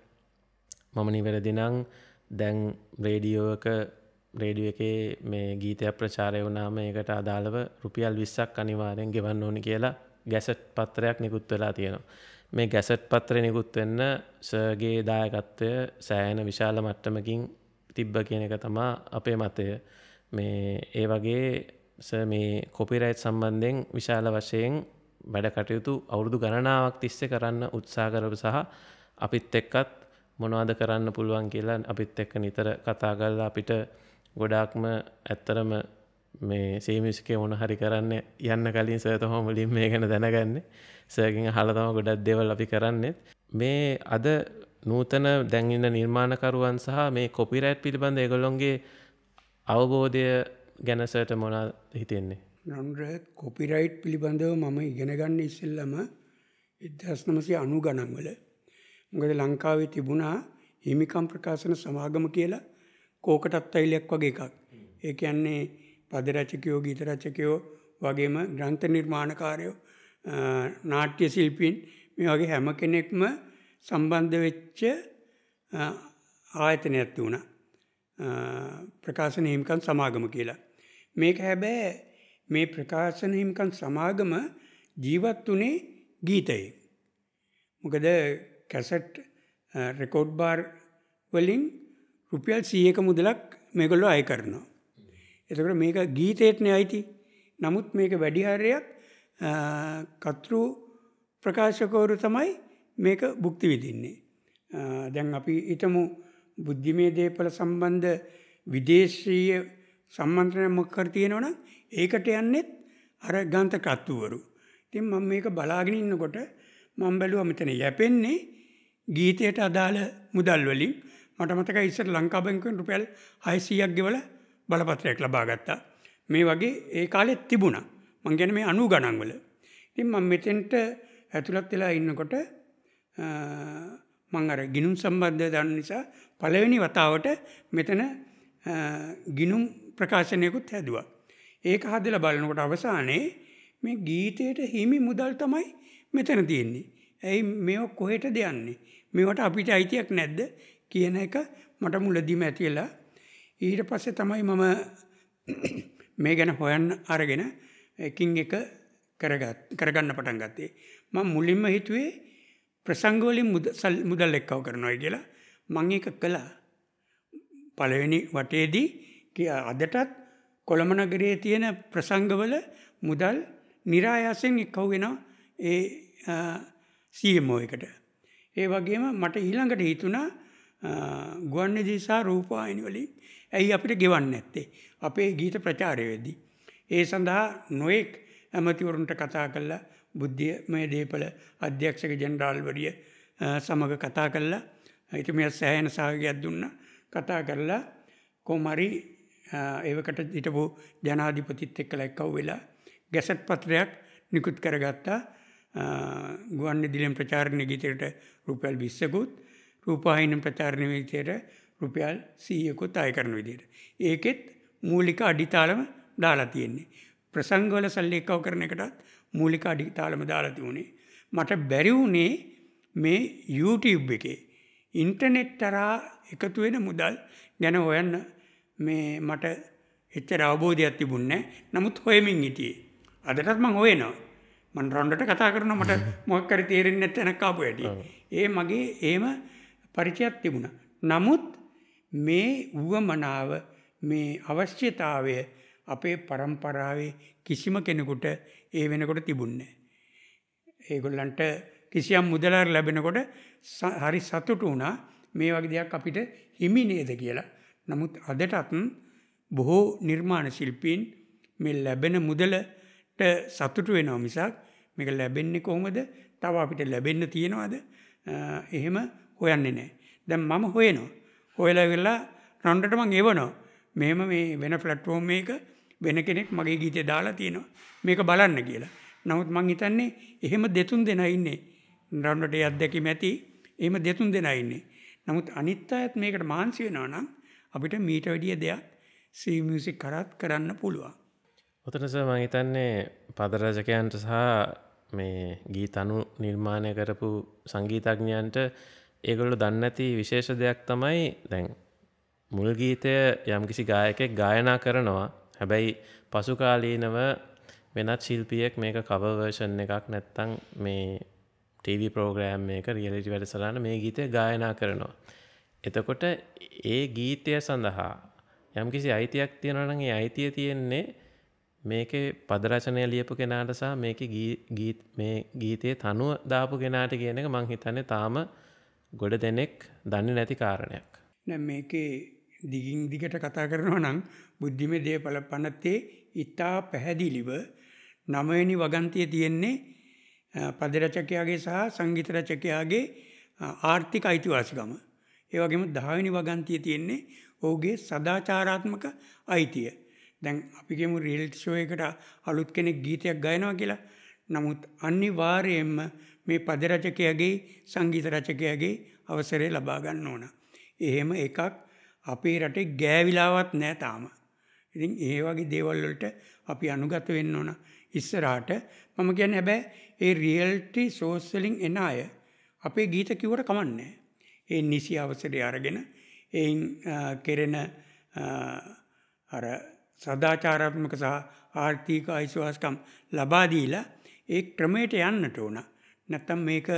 මම නිවැරදි නම් දැන් රේඩියෝ එකේ මේ ගීතයක් ප්‍රචාරය වුණාම ඒකට අදාළව රුපියල් 20ක් අනිවාර්යෙන් ගෙවන්න ඕනේ කියලා ගැසට් පත්‍රයක් නිකුත් වෙලා තියෙනවා. මේ ගැසට් පත්‍රය නිකුත් වෙන්න සර්ගේ දායකත්වය සෑහෙන විශාල මට්ටමකින් තිබ්බ කියන එක තමා අපේ මතය. මේ ඒ වගේ මේ කොපිරයිට් සම්බන්ධයෙන් විශාල වශයෙන් වැඩ කටයුතු අවුරුදු ගණනාවක් තිස්සේ කරන්න උත්සාහ කරපු සහ අපිත් එක්කත් මොනවද කරන්න පුළුවන් කියලා අපිත් එක්ක නිතර කතා කරලා අපිට ගොඩාක්ම ඇත්තරම මේ සීමියුසිකේ මොන හරි කරන්න යන්න කලින් සර් තමයි මුලින්ම මේ ගැන දැනගන්නේ. සර්ගෙන් අහලා තමයි ගොඩක් දේවල් අපි කරන්නේ. මේ අද නූතන දැන් ඉන්න නිර්මාණකරුවන් සහ මේ කොපිරයිට් පිළිබඳ ඒගොල්ලොන්ගේ අවබෝධය ගැන සර්ට මොනවද හිතෙන්නේ? නන්ර කොපිරයිට් පිළිබඳව මම ඉගෙන ගන්න ඉස්සෙල්ලම 1990 ගණන් වල. මොකද ලංකාවේ තිබුණා හිමිකම් ප්‍රකාශන සමාගම කියලා කෝකටත් තෛලයක් වගේ එකක්. ඒ කියන්නේ පද රචකයෝ, ගීත රචකයෝ වගේම ග්‍රන්ථ නිර්මාණකාරයෝ, නාට්‍ය ශිල්පීන් මේ වගේ හැම කෙනෙක්ම සම්බන්ධ වෙච්ච ආයතනයක් තුණා. ප්‍රකාශන හිමිකම් සමාගම කියලා. මේක හැබැයි මේ ප්‍රකාශන හිමිකම් සමාගම ජීවත් වුණේ ගීතයේ. මොකද කැසට් රෙකෝඩ් බාර් වලින් රුපියල් 100ක මුදලක් මේගොල්ලෝ අය කරනවා. එතකොට මේක ගීතයටනේ අයිති. නමුත් මේක වැඩි හරියක් කතෘ ප්‍රකාශකවරු තමයි මේක භුක්ති විඳින්නේ. දැන් අපි හිතමු බුද්ධිමය දේපල සම්බන්ධ විදේශීය සම්මන්ත්‍රණයක් මොකක් හරි තියෙනවනම් ඒකට යන්නෙත් අර ගාන්ත කර්තෘවරු. ඉතින් මම මේක බලාගෙන ඉන්නකොට මම බැලුවා මෙතන යැපෙන්නේ ගීතයට අදාළ මුදල් වලින්. මට මතකයි ඉස්සර ලංකා බැංකුවෙන් රුපියල් 600ක් ගෙවලා බලපත්‍රයක් ලබා ගත්තා. මේ වගේ ඒ කාලෙත් තිබුණා. මං කියන්නේ මේ 90 ගණන් වල. ඉතින් මම මෙතෙන්ට ඇතුළත් වෙලා ඉන්නකොට මං අර ගිනුම් සම්බන්ධව දන්න නිසා පළවෙනි වතාවට මෙතන ගිනුම් ප්‍රකාශනයකුත් හැදුවා. ඒක හදලා බලනකොට අවසානයේ මේ ගීතයට හිමි මුදල් තමයි මෙතන තියෙන්නේ. ඇයි මේව කොහෙටද යන්නේ? මේවට අපිට අයිතියක් නැද්ද කියන එක මට මුලදීම ඇතිලා ඊට පස්සේ තමයි මම මේ ගැන හොයන්න අරගෙන එකින් එක කරගන්න පටන් ගත්තේ. මම මුලින්ම හිතුවේ ප්‍රසංග වලින් මුදල් එක්කව කරනවා කියලා. මම ඒක කළා. පළවෙනි වටේදී අදටත් කොළඹ නගරයේ තියෙන ප්‍රසංගවල මුදල් નિરાයාසයෙන් එක්කව වෙනවා ඒ CMO එකට. ඒ වගේම මට ඊළඟට හිතුණා ගුවන්විදුලි සහ රූපවාහිනි වලින් ඇයි අපිට ගෙවන්නේ නැත්තේ අපේ ගීත ප්‍රචාරය වෙද්දී. ඒ සඳහා නොඑක් ඇමතිවරුන්ට කතා කළා, බුද්ධිමය දේපල අධ්‍යක්ෂක ජෙනරාල්වරිය සමග කතා කළා. ඉතින් සෑහෙන සහයෝගයක් දුන්නා. කතා කරලා කොමාරි ඒවකට හිටපු ජනාධිපතිත් එක්කලා එක්කව වෙලා ගැසට් පත්‍රයක් නිකුත් කරගත්තා. ගුවන්විදුලියෙන් ප්‍රචාරණය ගීතයට රුපියල් 20කුත්, රූපවාහිනියෙන් ප්‍රචාරණය ගීතයට රුපියල් 100කුත් අය කරන විදිහට. ඒකෙත් මූලික අඩිතාලම දාලා තියෙන්නේ. ප්‍රසංගවල සල්ලි එක්කව කරන එකටත් මූලික අඩිතාලම දාලා තියුණේ. මට බැරි වුණේ මේ YouTube එකේ ඉන්ටර්නෙට් තරහා එකතු වෙන මුදල් ගැන හොයන්න මේ මට එච්චර අවබෝධයක් තිබුණේ නැහැ. නමුත් හොයමින් හිටියේ. අදටත් මම හොයනවා. මම රොන්ඩට කතා කරනවා මට මොකක් හරි තේරෙන්නේ නැත්නම් ආපු හැටි. ඒ මගේ එහෙම පරිචයක් තිබුණා. නමුත් මේ උවමනාව, මේ අවශ්‍යතාවය අපේ පරම්පරාවේ කිසිම කෙනෙකුට ඒ වෙනකොට තිබුණේ නැහැ. ඒගොල්ලන්ට කිසියම් මුදලක් ලැබෙනකොට හරි සතුටු වුණා මේ වගේ දෙයක් අපිට හිමි නේද කියලා. නමුත් අදටත් බොහෝ නිර්මාණ ශිල්පීන් මේ ලැබෙන මුදලට සතුටු වෙනවා මිසක් මේක ලැබෙන්නේ කොහොමද? තව අපිට ලැබෙන්න තියනවාද? එහෙම හොයන්නේ නැහැ. දැන් මම හොයනවා. හොයලා ඉවරලා රොන්ඩට මම එවනවා. මෙහෙම මේ වෙන ප්ලැට්ෆෝම් එකක වෙන කෙනෙක් මගේ ගීතය දාලා තියෙනවා. මේක බලන්න කියලා. නමුත් මං හිතන්නේ එහෙම දෙතුන් දෙනා ඉන්නේ. රොන්ඩට ඒ අත්දැකීම ඇති. එහෙම දෙතුන් දෙනා ඉන්නේ. නමුත් අනිත් අයත් මේකට මාන්සි වෙනවා නම් අපිට මීට වැඩිය දෙයක් සී මියුසික් කරත් කරන්න පුළුවන්. ඔතන සර් මම හිතන්නේ පද රචකයන්ට සහ මේ ගීත අනු නිර්මාණය කරපු සංගීතඥයන්ට ඒගොල්ලෝ දන්නේ නැති විශේෂ දෙයක් තමයි දැන් මුල් ගීතය යම්කිසි ගායකයෙක් ගායනා කරනවා. හැබැයි පසු කාලීනව වෙනත් ශිල්පියෙක් මේක කවර් වර්ෂන් එකක් නැත්තම් මේ TV ප්‍රෝග්‍රෑම් එක රියලිටි වැඩසටහන මේ ගීතය ගායනා කරනවා. එතකොට ඒ ගීතය සඳහා යම්කිසි අයිතියක් තියෙනවා නම් ඒ අයිතිය තියෙන්නේ මේකේ පද රචනය ලියපු කෙනාට සහ මේකේ මේ ගීතයේ තනුව දාපු කෙනාට කියන එක මං හිතන්නේ තාම ගොඩ දෙනෙක් දන්නේ නැති කාරණයක්. දැන් මේකේ දිගින් දිගට කතා කරනවා නම් බුද්ධිමය දේපල පනතේ ඉතා පැහැදිලිව 9 වෙනි වගන්තිය තියෙන්නේ පද රචකයාගේ සහ සංගීත රචකයාගේ ආර්ථික අයිතිවාසිකම. ඒ වගේම 10 වෙනි වගන්තිය තියෙන්නේ ඔහුගේ සදාචාරාත්මක අයිතිය. දැන් අපි කියමු රියලිටි ෂෝ එකට අලුත් කෙනෙක් ගීතයක් ගයනවා කියලා. නමුත් අනිවාර්යයෙන්ම මේ පද රචකයාගේ සංගීත රචකයාගේ අවසරය ලබා ගන්න ඕන. එහෙම එකක් අපේ රටේ ගෑවිලාවත් නැහැ තාම. ඉතින් ඒ වගේ දේවල් වලට අපි අනුගත වෙන්න ඕන ඉස්සරහට. මම කියන්නේ හැබැයි ඒ රියලිටි ෂෝස් වලින් එන අය අපේ ගීත කිව්වට කමන්නේ. ඒ නිසි අවසරය අරගෙන එයින් කෙරෙන අර සදාචාරාත්මක සහ ආර්ථික අයිතිවාසිකම් ලබා දීලා ඒ ක්‍රමයට යන්නට ඕන. නැත්තම් මේක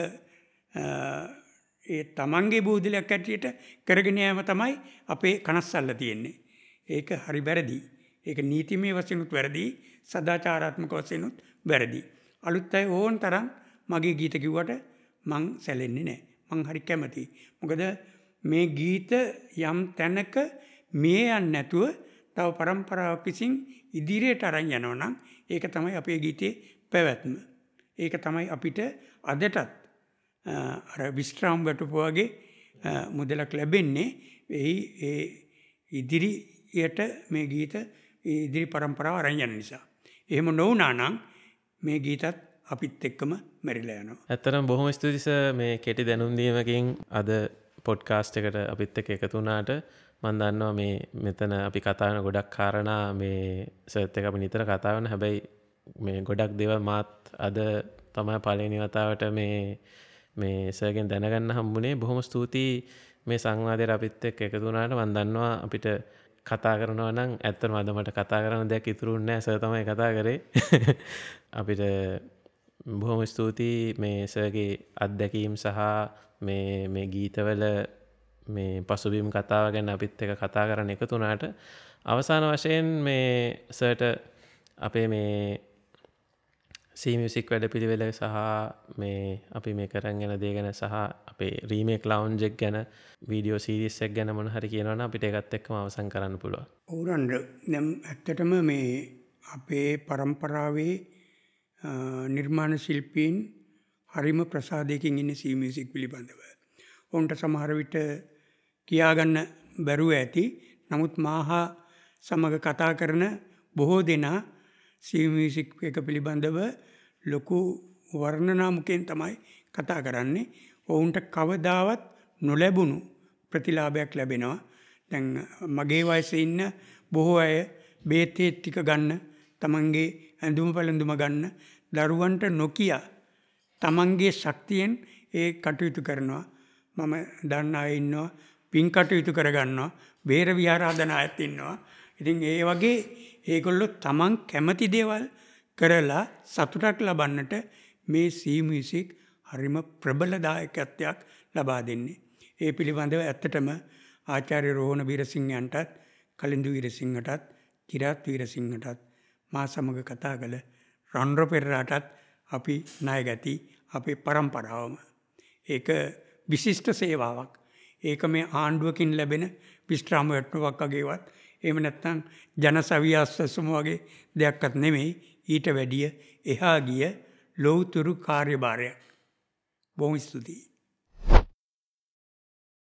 ඒ තමන්ගේ බූදලයක් ඇටියට කරගෙන යෑම තමයි අපේ කනස්සල්ල තියෙන්නේ. ඒක හරි වැරදි. ඒක නීතිමය වශයෙන්ුත් වැරදි, සදාචාරාත්මක වශයෙන්ුත් වැරදි. අලුත් අය ඕන තරම් මගේ ගීත කිව්වට මං සැලෙන්නේ නැහැ. මං හරි කැමතියි. මොකද මේ ගීත යම් තැනක මේ යන්නේ නැතුව තව පරම්පරාවක් විසින් ඉදිරියට අරන් යනවා නම් ඒක තමයි අපේ ගීතේ පැවැත්ම. ඒක තමයි අපිට අදටත් අර විස්්‍රාම් වැටුපු වගේ මුදලක් ලැබෙන්නේ. ඒ ඉදිරියට මේ ගීත ඉදිරි පරම්පරාව අරන් යන නිසා. එහෙම නොවුනා නම් මේ ගීතත් අපිත් එක්කම මැරිලා යනවා. ඇත්තටම බොහොම ස්තුතියි සර් මේ කෙටි දැනුම් දීමකින් අද පොඩ්කාස්ට් එකට අපිත් එක්ක එකතු වුණාට. මම දන්නවා මේ මෙතන අපි කතා කරන ගොඩක් කාරණා මේ සර්ත් එක්ක අපි නිතර කතා කරන හැබැයි මේ ගොඩක් දේවල් මාත් අද තමයි පළවෙනි වතාවට මේ සර්ගෙන් දැනගන්න හම්බුනේ. බොහොම ස්තුතියි මේ සංවාදයට අපිත් එක්ක එකතු වුණාට. මම දන්නවා අපිට කතා කරනවා නම් ඇත්තටම අද මට කතා කරන්න දෙයක් ඉතුරු නැහැ. සර් තමයි කතා කරේ. අපිට බොහොම ස්තුතියි මේ සර්ගේ අත්දැකීම් සහ මේ ගීතවල මේ පසුබිම් කතාව ගැන අපිත් එක කතා කරන්න එකතු වුණාට අවසාන වශයෙන් මේ සර්ට අපේ මේ සීමියුසික් වැඩපිළිවෙල සහ මේ අපි මේ කරන් යන දේ ගැන සහ අපේ රීමේක් ලවුන්ජ් එක ගැන වීඩියෝ සීරීස් එක ගැන මොන හරි කියනවනම් අපිට ඒකත් එක්කම අවසන් කරන්න පුළුවන්. ඕරන්ඩ දැන් ඇත්තටම මේ අපේ පරම්පරාවේ නිර්මාණ ශිල්පීන් හරිම ප්‍රසාදයකින් ඉන්නේ සීමියුසික් පිළිබඳව. ඔවුන්ට සමහර විට කියාගන්න බැරුව ඇති. නමුත් මාහා සමග කතා කරන බොහෝ දෙනා සීමියුසික් එක පිළිබඳව ලොකු වර්ණනාමුකෙන් තමයි කතා කරන්නේ. ඔවුන්ට කවදාවත් නොලැබුණු ප්‍රතිලාභයක් ලැබෙනවා. දැන් මගේ වයසේ ඉන්න බොහෝ අය බේතේ ටික ගන්න, තමන්ගේ ඇඳුම පැළඳුම ගන්න, දරුවන්ට නොකිය තමන්ගේ ශක්තියෙන් ඒ කටයුතු කරනවා. මම දන්න අය ඉන්නවා පින් කටයුතු කරගන්නවා, බේර විහාරාධන අයත් ඉන්නවා. ඉතින් ඒ වගේ ඒගොල්ලෝ තමන් කැමති දේවල් කරලා සතුටක් ලබන්නට මේ සීමියුසික් හරිම ප්‍රබල දායකත්වයක් ලබා දෙන්නේ. ඒ පිළිබඳව ඇත්තටම ආචාර්ය රෝහණ වීරසිංහයන්ටත්, කලින්දු වීරසිංහටත්, කිරාත් වීරසිංහටත් මා සමග කතා කළ රන්රො පෙරේරාටත් අපි ණයගැති අපේ පරම්පරාවම. ඒක විශිෂ්ට සේවාවක්. ඒක මේ ආණ්ඩුවකින් ලැබෙන විශ්‍රාම වැටුපක් වගේවත් එහෙම නැත්නම් ජනසවියස්සම වගේ දෙයක්වත් නෙමෙයි. ඊට වැඩිය එහා ගිය ලෞතුරු කාර්යභාරයක්. බොහොම ස්තුතියි.